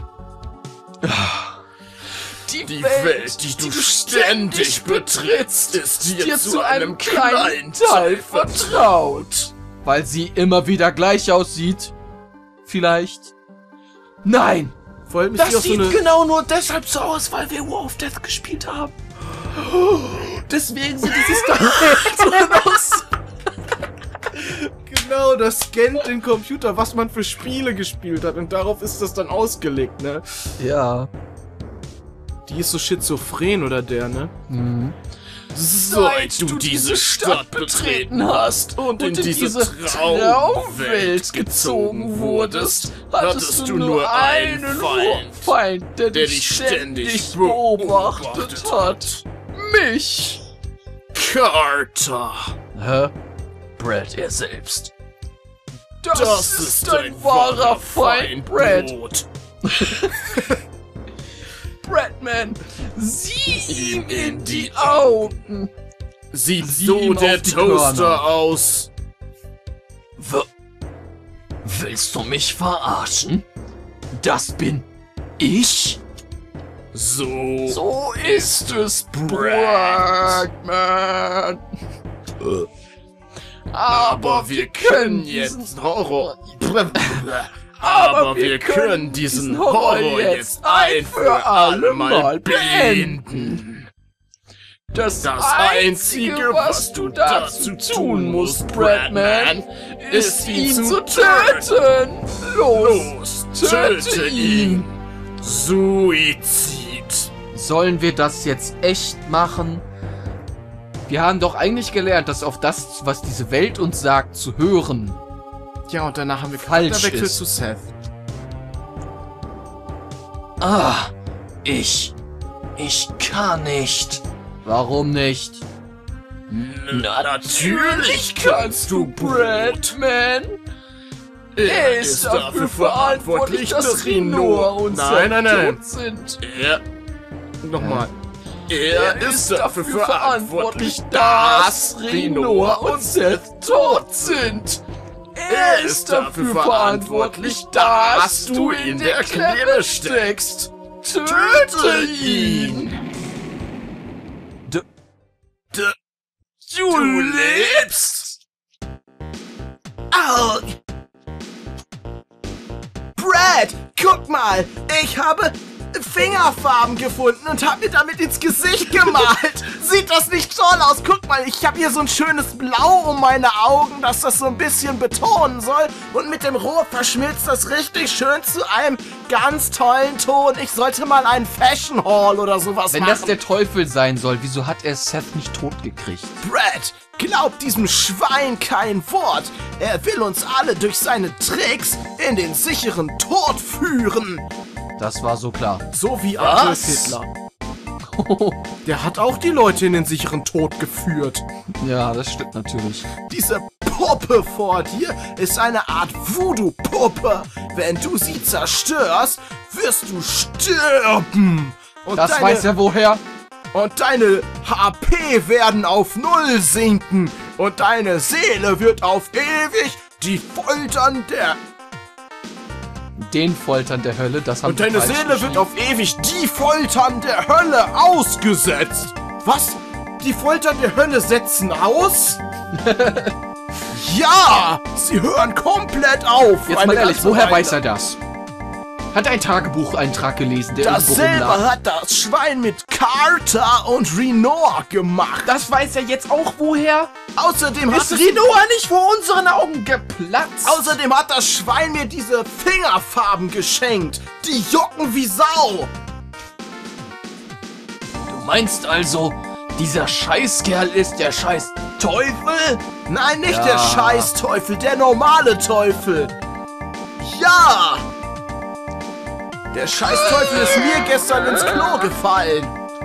Die Welt, die du ständig betrittst, ist dir zu einem kleinen Teil vertraut. Weil sie immer wieder gleich aussieht. Vielleicht. Nein! Vor allem ist Das die auch so sieht eine... genau nur deshalb so aus, weil wir War of Death gespielt haben. Deswegen sieht dieses Teil aus. Genau, das scannt den Computer, was man für Spiele gespielt hat. Und darauf ist das dann ausgelegt, ne? Ja. Die ist so schizophren, oder der, ne? Mhm. Seit du diese Stadt betreten hast und in diese Traumwelt gezogen wurdest, hattest du nur einen Feind, der dich ständig beobachtet hat. Mich. Carter. Hä? Brad, er selbst. Das ist ein wahrer Feind, Brad. Bradman, sieh ihm in die Augen. Sieht Sieh so ihm der auf die Toaster Körner. aus? Willst du mich verarschen? Das bin ich? So ist es, Bradman. Aber wir können jetzt Aber wir können diesen Horror jetzt ein für alle Mal beenden. Das Einzige, was du dazu tun musst, Bradman, ist ihn zu töten. Los, töte ihn. Suizid. Sollen wir das jetzt echt machen? Wir haben doch eigentlich gelernt, dass auf das, was diese Welt uns sagt, zu hören. Ja, und danach haben wir Falsch Charakterwechsel ist. zu Seth. Ich kann nicht. Warum nicht? Natürlich kannst du, Bradman. Er ist dafür verantwortlich, dass Rinoa und Seth tot sind. Nochmal. Er ist dafür verantwortlich, dass Rinoa und Seth tot sind. Er ist dafür verantwortlich, dass du in der Klemme steckst. Töte ihn! Du lebst! Au! Brad, guck mal! Ich habe Fingerfarben gefunden und habe mir damit ins Gesicht gemalt. Sieht das nicht toll aus? Guck mal, ich habe hier so ein schönes Blau um meine Augen, dass das so ein bisschen betonen soll. Und mit dem Rot verschmilzt das richtig schön zu einem ganz tollen Ton. Ich sollte mal einen Fashion Hall oder sowas Wenn machen. das der Teufel sein soll, wieso hat er Seth nicht totgekriegt? Brad, glaub diesem Schwein kein Wort. Er will uns alle durch seine Tricks in den sicheren Tod führen. Das war so klar. So wie Adolf Hitler. Der hat auch die Leute in den sicheren Tod geführt. Ja, das stimmt natürlich. Diese Puppe vor dir ist eine Art Voodoo-Puppe. Wenn du sie zerstörst, wirst du sterben. Und Das weiß er woher. Und deine HP werden auf 0 sinken. Und deine Seele wird auf ewig die Foltern der... Den Foltern der Hölle, das haben Und deine falsch Seele geschrieben. wird auf ewig die Foltern der Hölle ausgesetzt. Was? Die Foltern der Hölle setzen aus? Ja! Sie hören komplett auf. Jetzt Eine mal ehrlich, ganze woher Weile. weiß er das? Hat ein Tagebucheintrag gelesen, der Das irgendwo rumlag. Silber hat das Schwein mit Carter und Renoir gemacht. Das weiß er jetzt auch woher? Außerdem hat Ist Renoir nicht vor unseren Augen geplatzt? Außerdem hat das Schwein mir diese Fingerfarben geschenkt. Die jucken wie Sau. Du meinst also, dieser Scheißkerl ist der Scheiß-Teufel? Nein, nicht Ja. der Scheißteufel, der normale Teufel. Ja! Der Scheißteufel ist mir gestern ins Klo gefallen.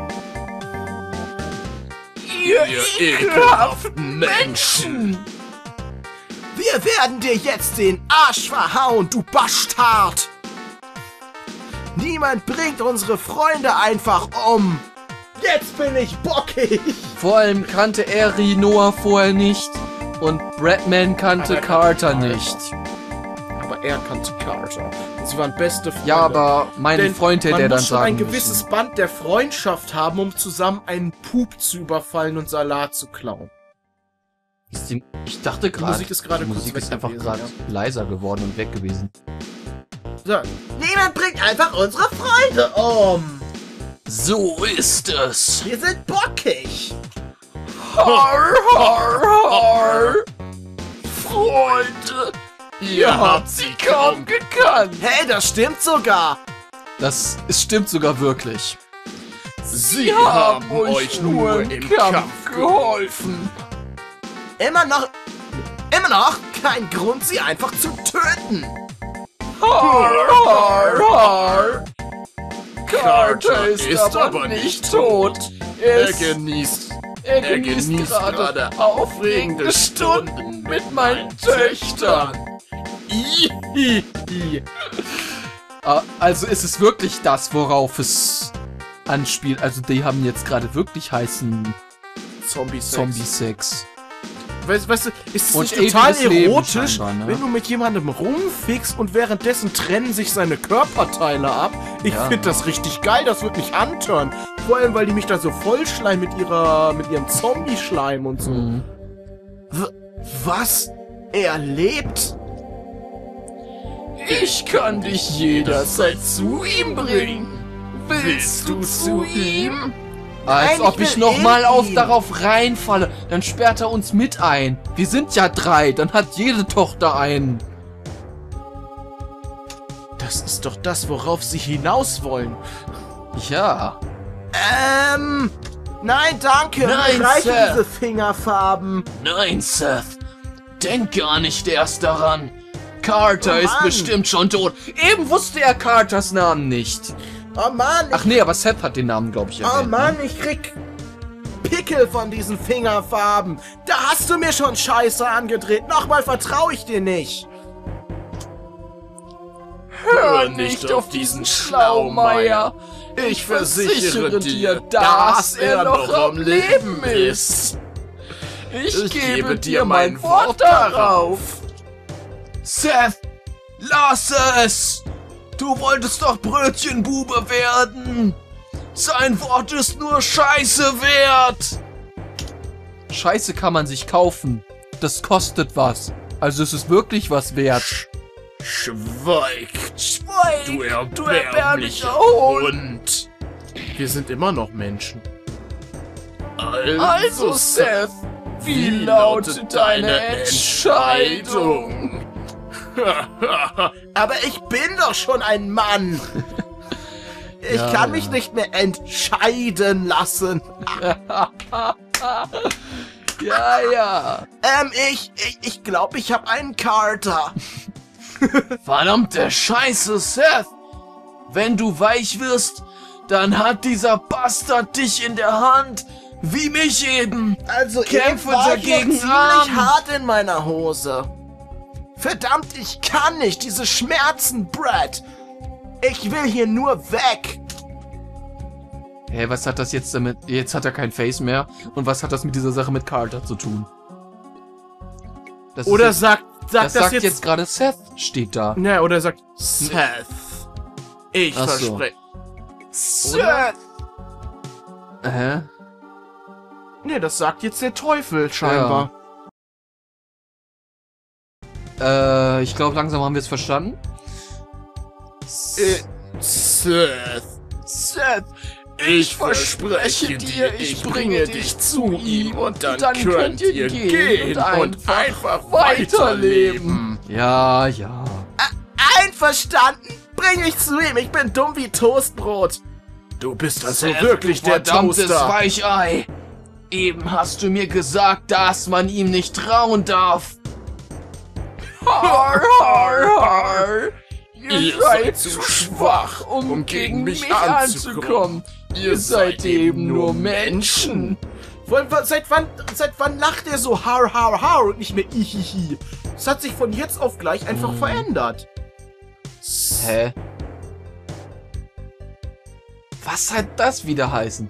Ihr ekelhaften Menschen! Wir werden dir jetzt den Arsch verhauen, du Bastard! Niemand bringt unsere Freunde einfach um. Jetzt bin ich bockig. Vor allem kannte er Renoir vorher nicht und Bradman kannte Carter nicht. Aber er kannte Carter. Und sie waren beste Freunde. Ja, aber mein Denn Freund hätte er man dann muss schon sagen ein gewisses müssen. Band der Freundschaft haben, um zusammen einen Pup zu überfallen und Salat zu klauen. Ich dachte gerade, Musik ist gerade die kurz Musik weg ist einfach gewesen, gerade leiser geworden und weg gewesen. So. Niemand bringt einfach unsere Freunde um. So ist es! Wir sind bockig. Har, har, har! Freunde, ihr habt sie kaum gekannt! Hey, das stimmt sogar. Es stimmt sogar wirklich. Sie haben euch nur im Kampf geholfen! Immer noch kein Grund, sie einfach zu töten. Har, har, har! Carter ist aber nicht tot. Er genießt gerade aufregende Stunden mit meinen Töchtern. Also ist es wirklich das, worauf es anspielt. Also die haben jetzt gerade wirklich heißen Zombie-Sex. Weißt du, ist es Und nicht total ewiges Leben erotisch, scheinbar, ne? wenn du mit jemandem rumfickst und währenddessen trennen sich seine Körperteile ab? Ich Ja. finde das richtig geil, das wird mich antören. Vor allem, weil die mich da so vollschleimen mit ihrem Zombie-Schleim und so. Mhm. Was? Er lebt? Ich kann dich jederzeit zu ihm bringen. Willst du zu ihm? Als Nein, ob ich ich will nochmal ihn. darauf reinfalle. Dann sperrt er uns mit ein. Wir sind ja 3. Dann hat jede Tochter einen. Das ist doch das, worauf sie hinaus wollen. Ja. Nein, danke. Nein, Mir reichen Sir. diese Fingerfarben. Nein, Seth. Denk gar nicht erst daran. Carter Oh ist Mann. bestimmt schon tot. Eben wusste er Carters Namen nicht. Oh Mann, Ach nee, aber Seth hat den Namen, glaube ich, erwähnt. oh Mann, ich krieg Pickel von diesen Fingerfarben. Da hast du mir schon Scheiße angedreht. Nochmal vertraue ich dir nicht. Hör nicht auf diesen Schlaumeier. Ich versichere dir, dass er noch am Leben ist. Ich gebe dir mein Wort darauf. Seth, lass es! Du wolltest doch Brötchenbube werden. Sein Wort ist nur Scheiße wert. Scheiße kann man sich kaufen. Das kostet was. Also es ist wirklich was wert. Schweigt, Schweig, du erbärmlicher erbärmlicher Hund. Hund. Wir sind immer noch Menschen. Also, Seth, wie lautet deine Entscheidung? Aber ich bin doch schon ein Mann. Ich Ja, kann ja. mich nicht mehr entscheiden lassen. Ja, ja. Ich glaube, ich habe einen Carter. Verdammte Scheiße, Seth! Wenn du weich wirst, dann hat dieser Bastard dich in der Hand, wie mich eben. Also Kämpfe eben war ich dagegen noch ziemlich an. hart in meiner Hose. Verdammt, ich kann nicht. Diese Schmerzen, Brad. Ich will hier nur weg. Hey, was hat das jetzt damit? Jetzt hat er kein Face mehr. Und was hat das mit dieser Sache mit Carter zu tun? Das Oder ist sagt das das sagt jetzt... jetzt gerade Seth, steht da. Ne, oder sagt Seth. Ich Ach so. verspreche. Seth! Hä? Ne, das sagt jetzt der Teufel scheinbar. Ich glaube, langsam haben wir es verstanden. Seth. Seth, ich verspreche dir, ich bringe dich zu ihm und dann könnt ihr gehen und einfach weiterleben. Ja, ja. Einverstanden? Bring mich zu ihm, ich bin dumm wie Toastbrot. Du bist also Seth, wirklich du der verdammtes Toaster. Weichei. Eben hast du mir gesagt, dass man ihm nicht trauen darf. Har, har, har. Ihr seid zu schwach, um gegen mich anzukommen. Ihr seid eben nur Menschen. Seit wann lacht er so har har har und nicht mehr ihihi? Das hat sich von jetzt auf gleich einfach verändert. Hä? Was hat das wieder heißen?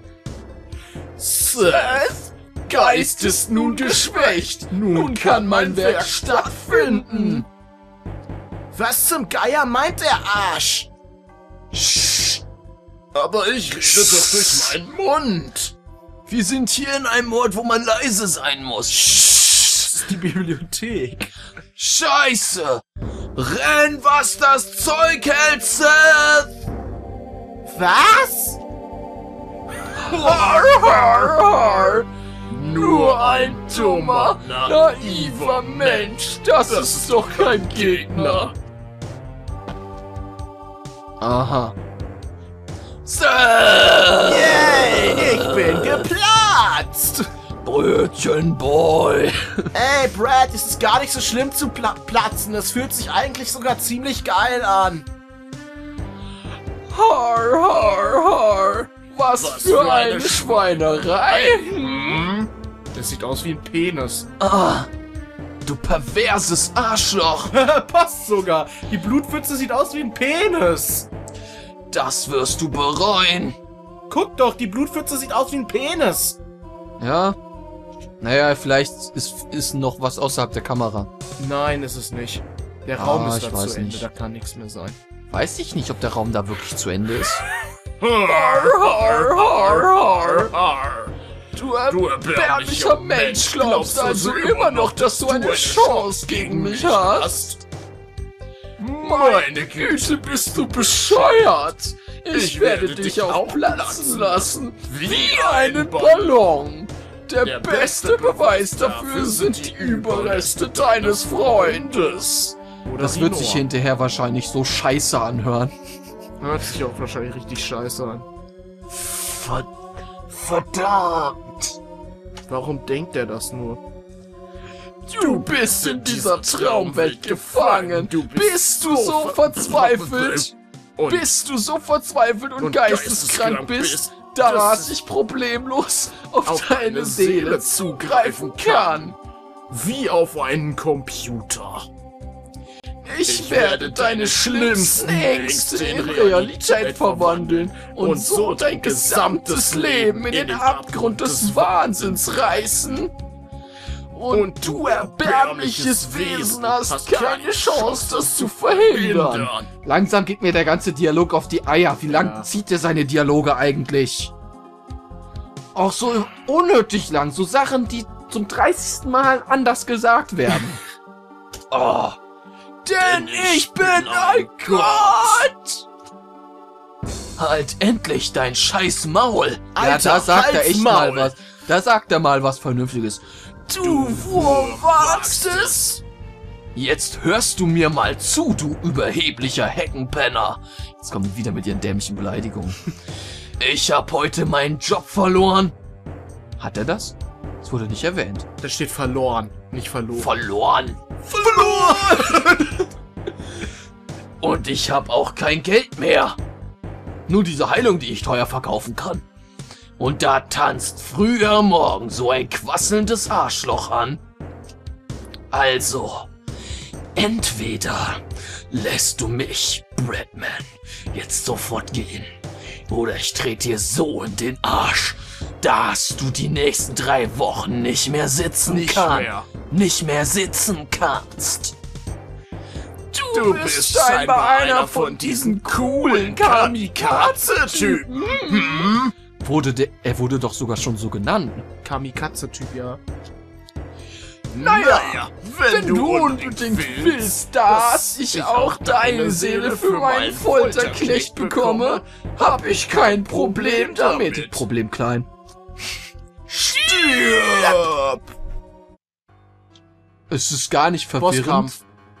Seth, Geist ist nun geschwächt. Nun kann mein Werk stattfinden. Was zum Geier meint der Arsch? Aber ich rede doch durch meinen Mund. Wir sind hier in einem Ort, wo man leise sein muss. Das ist die Bibliothek. Scheiße! Renn, was das Zeug hält, Seth! Was? Har, har, har. Nur ein dummer, naiver Mensch. Das ist doch kein Gegner. Aha. Seth! Yay, ich bin geplatzt. Brötchenboy. Ey, Brad, es ist gar nicht so schlimm zu platzen. Es fühlt sich eigentlich sogar ziemlich geil an. Har, har, har. Was für eine Schweinerei. Das sieht aus wie ein Penis. Ah, du perverses Arschloch. Passt sogar. Die Blutpfütze sieht aus wie ein Penis. Das wirst du bereuen. Guck doch, die Blutpfütze sieht aus wie ein Penis. Ja. Naja, vielleicht ist noch was außerhalb der Kamera. Nein, ist es nicht. Der Raum ist ich da weiß zu Ende, nicht. da kann nichts mehr sein. Weiß ich nicht, ob der Raum da wirklich zu Ende ist. Har, har, har, har. Du Du erbärmlicher Mensch, glaubst also immer noch, dass du eine Chance gegen mich hast? Meine Güte, bist du bescheuert! Ich werde dich auch platzen lassen, wie einen Ballon! Der beste Beweis dafür sind die Überreste deines Freundes! Das wird sich hinterher wahrscheinlich so scheiße anhören. Hört sich auch wahrscheinlich richtig scheiße an. Verdammt! Warum denkt er das nur? Du bist in dieser Traumwelt gefangen! Bist du so verzweifelt? Bist du so verzweifelt und geisteskrank bist, dass ich problemlos auf deine Seele zugreifen kann? Wie auf einen Computer. Ich werde deine schlimmsten Ängste in Realität verwandeln und so dein gesamtes Leben in den Abgrund des Wahnsinns reißen. Und du erbärmliches Wesen hast keine Chance, das zu verhindern. Langsam geht mir der ganze Dialog auf die Eier. Wie lang zieht er seine Dialoge eigentlich? Auch so unnötig lang. So Sachen, die zum 30. Mal anders gesagt werden. Oh, denn ich bin ein Gott! Halt endlich dein scheiß Maul! Ja, da sagt er echt mal was. Da sagt er mal was Vernünftiges. Du Wurm wagst es! Jetzt hörst du mir mal zu, du überheblicher Heckenpenner. Jetzt kommen die wieder mit ihren dämlichen Beleidigungen. Ich hab heute meinen Job verloren. Hat er das? Das wurde nicht erwähnt. Da steht verloren, nicht verloren. Verloren? Verloren! Und ich hab auch kein Geld mehr. Nur diese Heilung, die ich teuer verkaufen kann. Und da tanzt früh am Morgen so ein quasselndes Arschloch an. Also, entweder lässt du mich, Bradman, jetzt sofort gehen. Oder ich trete dir so in den Arsch, dass du die nächsten 3 Wochen nicht mehr sitzen nicht mehr sitzen kannst. Du bist scheinbar einer von diesen coolen Kamikaze-Typen. Er wurde doch sogar schon so genannt. Kamikaze-Typ, ja. Naja, wenn du unbedingt willst, dass ich auch deine Seele für meinen Folterknecht bekomme, hab ich kein Problem damit. Problem klein. Stirb! Es ist gar nicht verwirrend. Bosskampf.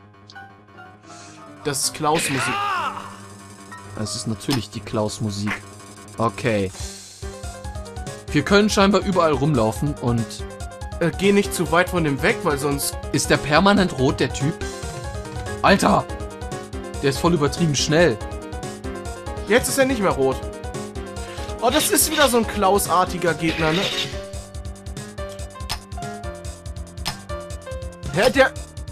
Das ist Klaus Musik. Es ist natürlich die Klaus-Musik. Okay. Wir können scheinbar überall rumlaufen und... Geh nicht zu weit von dem weg, weil sonst... Ist der permanent rot, der Typ? Alter! Der ist voll übertrieben schnell. Jetzt ist er nicht mehr rot. Oh, das ist wieder so ein Klaus-artiger Gegner, ne? Hä, der...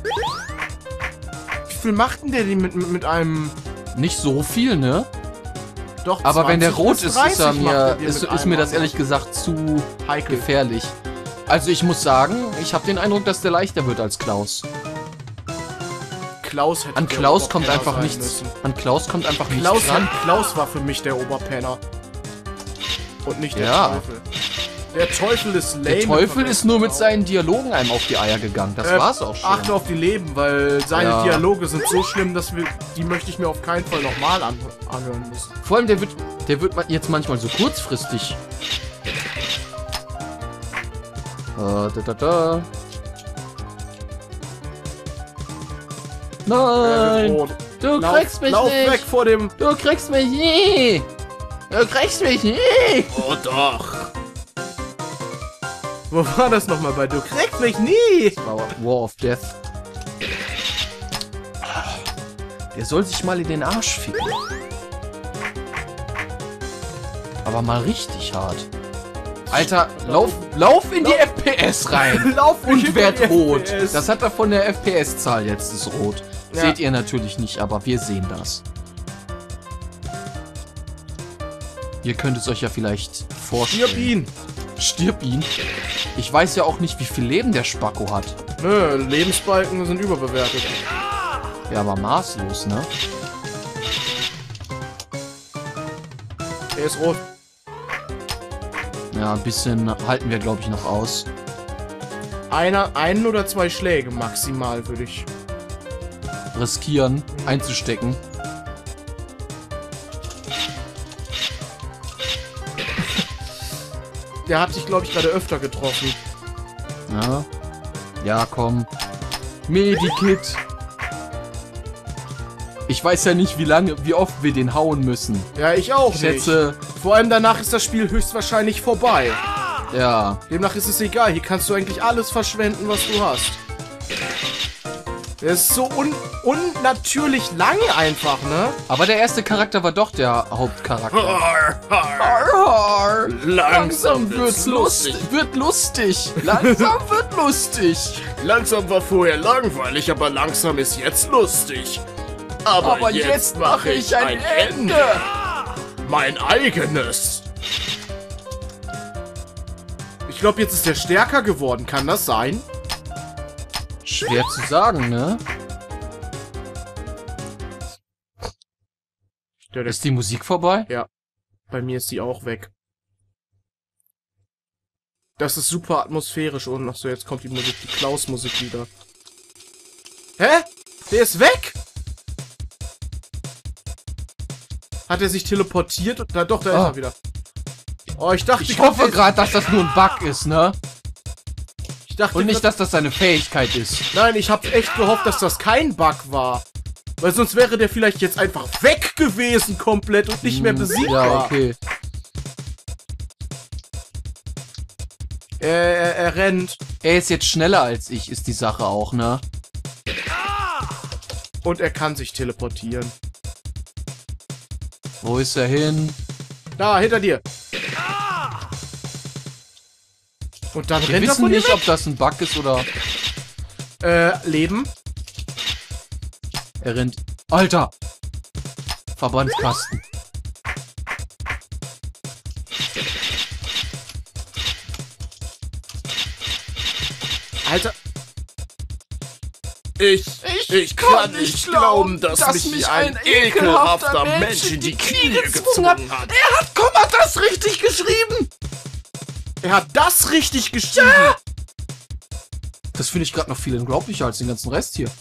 Wie viel macht denn der mit einem... Nicht so viel, ne? Doch, Aber wenn der 20 rot bis ist, ist, 30 macht er dir ist mit mir das einem ehrlich gesagt zu heikel. gefährlich. Also ich muss sagen, ich habe den Eindruck, dass der leichter wird als Klaus. Klaus hätte An der Klaus kommt Oberpenner einfach sein nichts. müssen. An Klaus kommt einfach nichts ran. Klaus war für mich der Oberpenner. Und nicht der Ja. Teufel. Der Teufel ist lame. Der Teufel ist nur mit seinen Dialogen einem auf die Eier gegangen. Das war's auch schon. Achte auf die Leben, weil seine Ja. Dialoge sind so schlimm, dass die möchte ich mir auf keinen Fall nochmal anhören müssen. Vor allem, der wird jetzt manchmal so kurzfristig. Nein! Rot. Du kriegst mich Lauf nicht! weg vor dem... Du kriegst mich nie! Du kriegst mich nie! Oh doch. Wo war das nochmal bei? Du kriegst mich nie! War of Death. Der soll sich mal in den Arsch ficken. Aber mal richtig hart. Alter, lauf in die FPS rein. Lauf nicht Und in werd die rot. FPS. Das hat er von der FPS-Zahl jetzt, ist rot. Ja. Seht ihr natürlich nicht, aber wir sehen das. Ihr könnt es euch ja vielleicht vorstellen. Stirb ihn! Stirb ihn. Ich weiß ja auch nicht, wie viel Leben der Spacko hat. Nö, Lebensbalken sind überbewertet. Ja, aber maßlos, ne? Er ist rot. Ja, ein bisschen halten wir, glaube ich, noch aus. Einen oder zwei Schläge maximal, würde ich. Riskieren, einzustecken. Der hat dich, glaube ich, gerade öfter getroffen. Ja. Ja, komm. Medikit. Ich weiß ja nicht, wie oft wir den hauen müssen. Ja, ich auch Ich nicht. schätze, Vor allem danach ist das Spiel höchstwahrscheinlich vorbei. ja. Demnach ist es egal. Hier kannst du eigentlich alles verschwenden, was du hast. Der ist so unnatürlich lang einfach, ne? Aber der erste Charakter war doch der Hauptcharakter. Har, har. Langsam wird's lustig. Wird lustig. Langsam wird lustig. Langsam war vorher langweilig, aber langsam ist jetzt lustig. Aber jetzt mache ich ein Ende. Mein eigenes. Ich glaube, jetzt ist der stärker geworden. Kann das sein? Schwer zu sagen, ne? Ist die Musik vorbei? Bei mir ist sie auch weg. Das ist super atmosphärisch. Und ach so, jetzt kommt die Musik, die Klaus-Musik wieder. Hä? Der ist weg? Hat er sich teleportiert? Na doch, da ist er wieder. Oh, ich dachte Ich hoffe gerade, dass das nur ein Bug ist, ne? Ich dachte Und nicht, grad- dass das seine Fähigkeit ist. Nein, ich habe echt gehofft, dass das kein Bug war. Weil sonst wäre der vielleicht jetzt einfach weg gewesen komplett und nicht mehr besiegbar. Ja, okay. Er rennt Er ist jetzt schneller als ich, ist die Sache auch, ne? und er kann sich teleportieren. Wo ist er hin? Da, hinter dir. Und dann Wir rennt er wissen von dir nicht, ob das ein Bug ist oder... weg. Leben. Er rennt... Alter! Verbandskasten. Alter. Ich kann nicht glauben, dass mich ein ekelhafter Mensch in die Knie gezwungen hat. Guck mal, das richtig geschrieben! Er hat das richtig geschrieben. Das finde ich gerade noch viel unglaublicher als den ganzen Rest hier.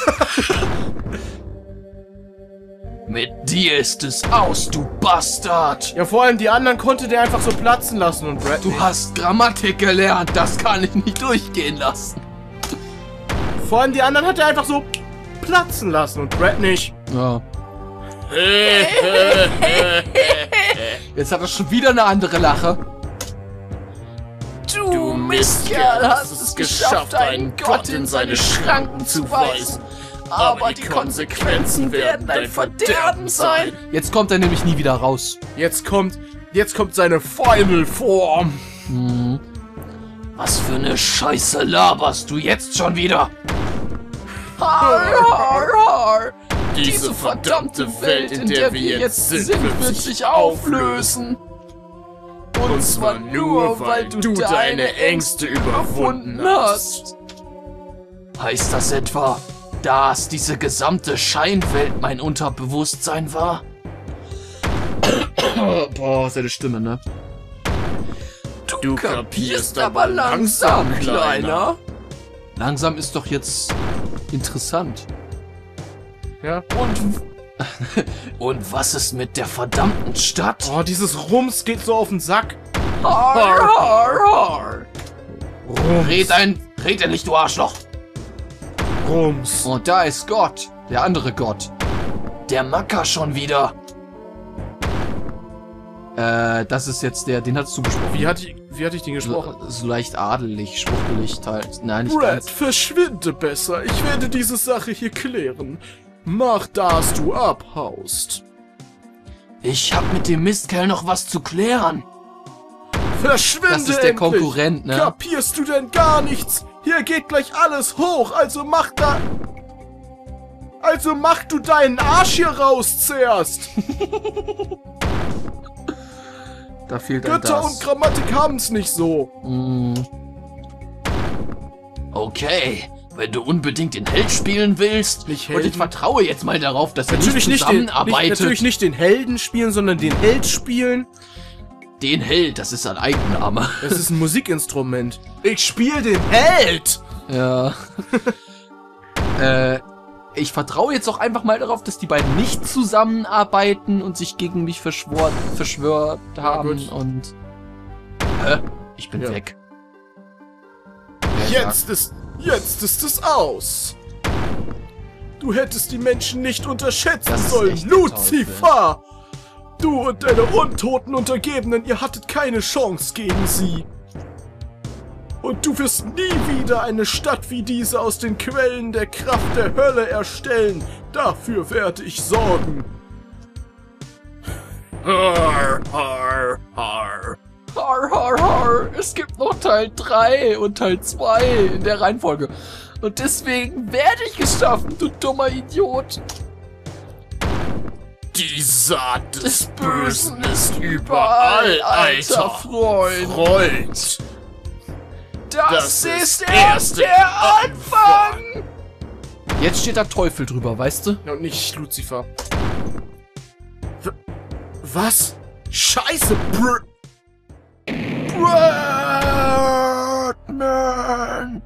Mit dir ist es aus, du Bastard! Ja, vor allem die anderen konnte der einfach so platzen lassen und Brad Du nicht. hast Grammatik gelernt, das kann ich nicht durchgehen lassen. Vor allem die anderen hat er einfach so platzen lassen und Brad nicht. Ja. Jetzt hat er schon wieder eine andere Lache. Du Mistkerl hast es geschafft, einen Gott in seine Schranken zu weisen. Aber die Konsequenzen werden dein Verderben sein. Jetzt kommt er nämlich nie wieder raus. Jetzt kommt seine Final Form. Was für eine Scheiße laberst du jetzt schon wieder? Har, har, har. Diese verdammte Welt, in der wir jetzt sind, wird sich auflösen. Und zwar nur, weil du deine Ängste überwunden hast. Heißt das etwa, dass diese gesamte Scheinwelt mein Unterbewusstsein war? Boah, seine Stimme, ne? Du kapierst aber langsam, Kleiner. Langsam ist doch jetzt interessant. Ja. Und was ist mit der verdammten Stadt? Oh, dieses Rums geht so auf den Sack. Har, har, har. Red er nicht, du Arschloch. Rums. Und da ist Gott, der andere Gott. Der Macker schon wieder. Das ist jetzt den hattest du gesprochen. Wie hatte ich den gesprochen? So leicht adelig, schwuchtelig halt. Nein, nicht Brad, ganz. verschwinde besser. Ich werde diese Sache hier klären. Mach, dass du abhaust. Ich hab mit dem Mistkerl noch was zu klären. Verschwinde Das ist der endlich. Konkurrent, ne? Kapierst du denn gar nichts? Hier geht gleich alles hoch, also mach du deinen Arsch hier raus zuerst. Da fehlt ein Götter das. und Grammatik haben's nicht so. Okay, wenn du unbedingt den Held spielen willst, Nicht und ich Helden. vertraue jetzt mal darauf, dass er Natürlich nicht nicht zusammenarbeitet. natürlich nicht den Helden spielen, sondern den Held spielen. Den Held, das ist ein Eigenname. Das ist ein Musikinstrument. Ich spiele den Held. Ja. Ich vertraue jetzt auch einfach mal darauf, dass die beiden nicht zusammenarbeiten und sich gegen mich verschwört haben gut. und... Ich bin Ja. weg. Jetzt ist es aus. Du hättest die Menschen nicht unterschätzen Das ist sollen, echt der Lucifer. Du und deine untoten Untergebenen, ihr hattet keine Chance gegen sie. Und du wirst nie wieder eine Stadt wie diese aus den Quellen der Kraft der Hölle erstellen. Dafür werde ich sorgen. Har, har, har. Har, har, har. Es gibt noch Teil 3 und Teil 2 in der Reihenfolge. Und deswegen werde ich geschaffen, du dummer Idiot. Die Saat des Bösen Bösen ist überall, alter Freund. Das ist ist erst der Anfang. Jetzt steht da Teufel drüber, weißt du? Und nicht Lucifer. Was? Scheiße, Batman!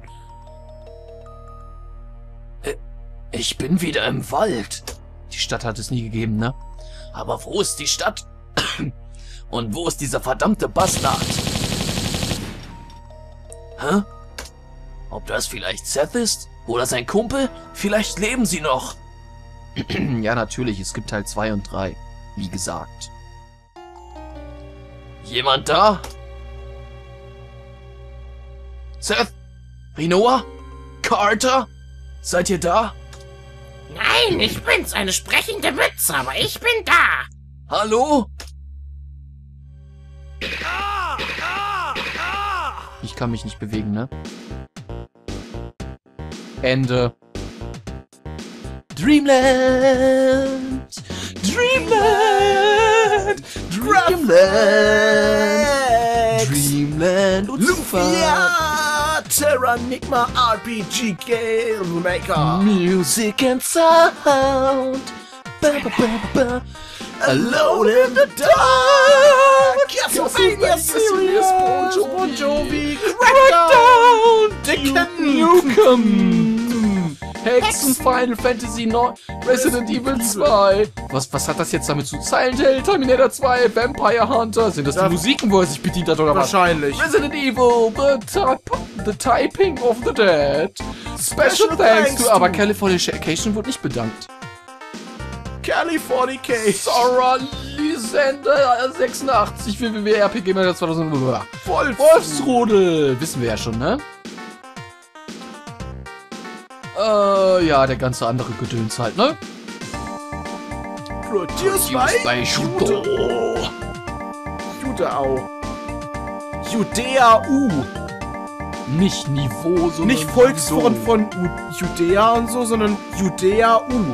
Ich bin wieder im Wald. Die Stadt hat es nie gegeben, ne? Aber wo ist die Stadt? Und wo ist dieser verdammte Bastard? Hä? Ob das vielleicht Seth ist? Oder sein Kumpel? Vielleicht leben sie noch. Ja, natürlich, es gibt Teil 2 und 3. Wie gesagt. Jemand da? Seth? Rinoa? Carter? Seid ihr da? Nein, ich bin's, eine sprechende Mütze, aber ich bin da. Hallo? Ich kann mich nicht bewegen, ne? Ende. Dreamland! Dreamland! Dreamland! Dreamland! Lufia, Terranigma RPG Game Maker. Music and sound! Ba, ba, ba, ba. Alone in the dark. Castlevania Serious, Bon Jovi, Crackdown! Dicken Nukem! Hexen, Final Fantasy 9, Resident Evil 2. Was hat das jetzt damit zu? Silent Hill, Terminator 2, Vampire Hunter. Sind das die Musiken, wo er sich bedient hat, oder was? Wahrscheinlich. Resident Evil, the Typing of the Dead. Special thanks to... Aber Californication wurde nicht bedankt. Californication. Sora Lisender 86 www.RPG Manager 2000. Wolfsrudel. Wissen wir ja schon, ne? Ja, der ganze andere Gedöns halt, ne? Produced by Judo. Judea U. Nicht Niveau, sondern Nicht Volksfront von Judea und so, sondern Judea U.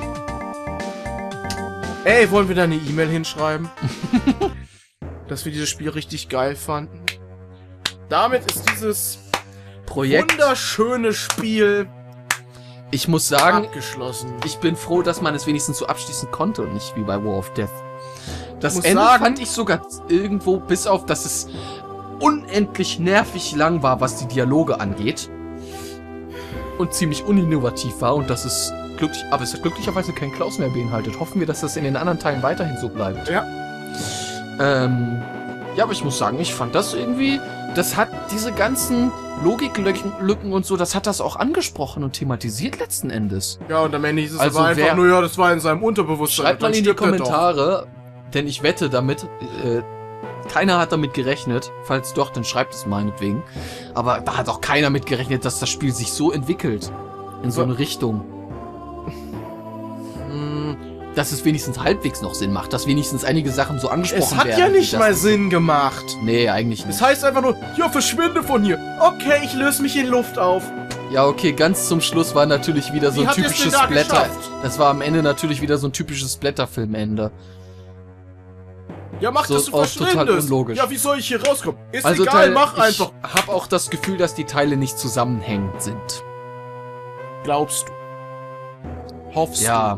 Ey, wollen wir da eine E-Mail hinschreiben? Dass wir dieses Spiel richtig geil fanden. Damit ist dieses Projekt wunderschöne Spiel Ich muss sagen, abgeschlossen. ich bin froh, dass man es wenigstens so abschließen konnte und nicht wie bei War of Death. Das muss Ende sagen- fand ich sogar irgendwo, bis auf, dass es unendlich nervig lang war, was die Dialoge angeht. Und ziemlich uninnovativ war und dass es aber es hat glücklicherweise keinen Klaus mehr beinhaltet. Hoffen wir, dass das in den anderen Teilen weiterhin so bleibt. Ja. Ja, aber ich muss sagen, ich fand das irgendwie, das hat diese ganzen Logiklücken und so, das hat das auch angesprochen und thematisiert letzten Endes. Ja, und am Ende hieß es Also aber einfach wer- nur, ja, das war in seinem Unterbewusstsein. Schreibt und dann mal in die stirbt er doch. Kommentare, denn ich wette damit, keiner hat damit gerechnet. Falls doch, dann schreibt es meinetwegen. Aber da hat auch keiner mit gerechnet, dass das Spiel sich so entwickelt. In so eine Richtung. Dass es wenigstens halbwegs noch Sinn macht, dass wenigstens einige Sachen so angesprochen Es hat werden. ja wie nicht das- mal Sinn gemacht. Nee, eigentlich nicht. Es heißt einfach nur, ja, verschwinde von hier. Okay, ich löse mich in Luft auf. Ja, okay, ganz zum Schluss war natürlich wieder so Wie ein habt ihr's typisches denn da Splatter. geschafft? Das war am Ende natürlich wieder so ein typisches Blätterfilmende. Ja, mach, So dass du auch total verschwindest. unlogisch. Ja, wie soll ich hier rauskommen? Ist Also egal, mach einfach. Ich habe auch das Gefühl, dass die Teile nicht zusammenhängend sind. Glaubst du? Hoffst Ja.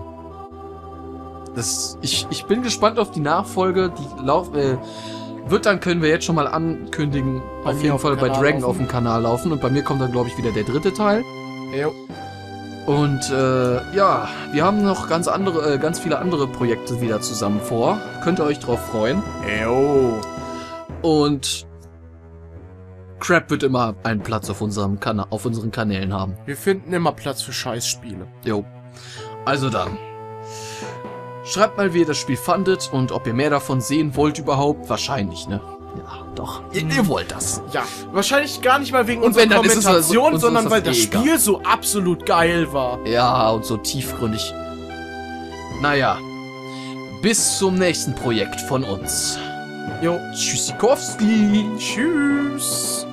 Ich bin gespannt auf die Nachfolge. Die wird dann, können wir jetzt schon mal ankündigen, Bei auf mir jeden auf Fall dem bei Kanal Dragon laufen. auf dem Kanal laufen. Und bei mir kommt dann, glaube ich, wieder der dritte Teil. du? Jo. Und ja, wir haben noch ganz viele andere Projekte wieder zusammen vor. Könnt ihr euch drauf freuen. Jo. Und Crap wird immer einen Platz auf unseren Kanälen haben. Wir finden immer Platz für Scheißspiele. Jo. Also dann. Schreibt mal, wie ihr das Spiel fandet und ob ihr mehr davon sehen wollt überhaupt. Wahrscheinlich, ne? Ja, doch. Ihr wollt das. Ja, wahrscheinlich gar nicht mal wegen Und wenn, unserer dann ist es also- Kommentation, uns ist sondern das weil das egal. Spiel so absolut geil war. Ja, und so tiefgründig. Naja. Bis zum nächsten Projekt von uns. Jo. Tschüssikowski. Tschüss.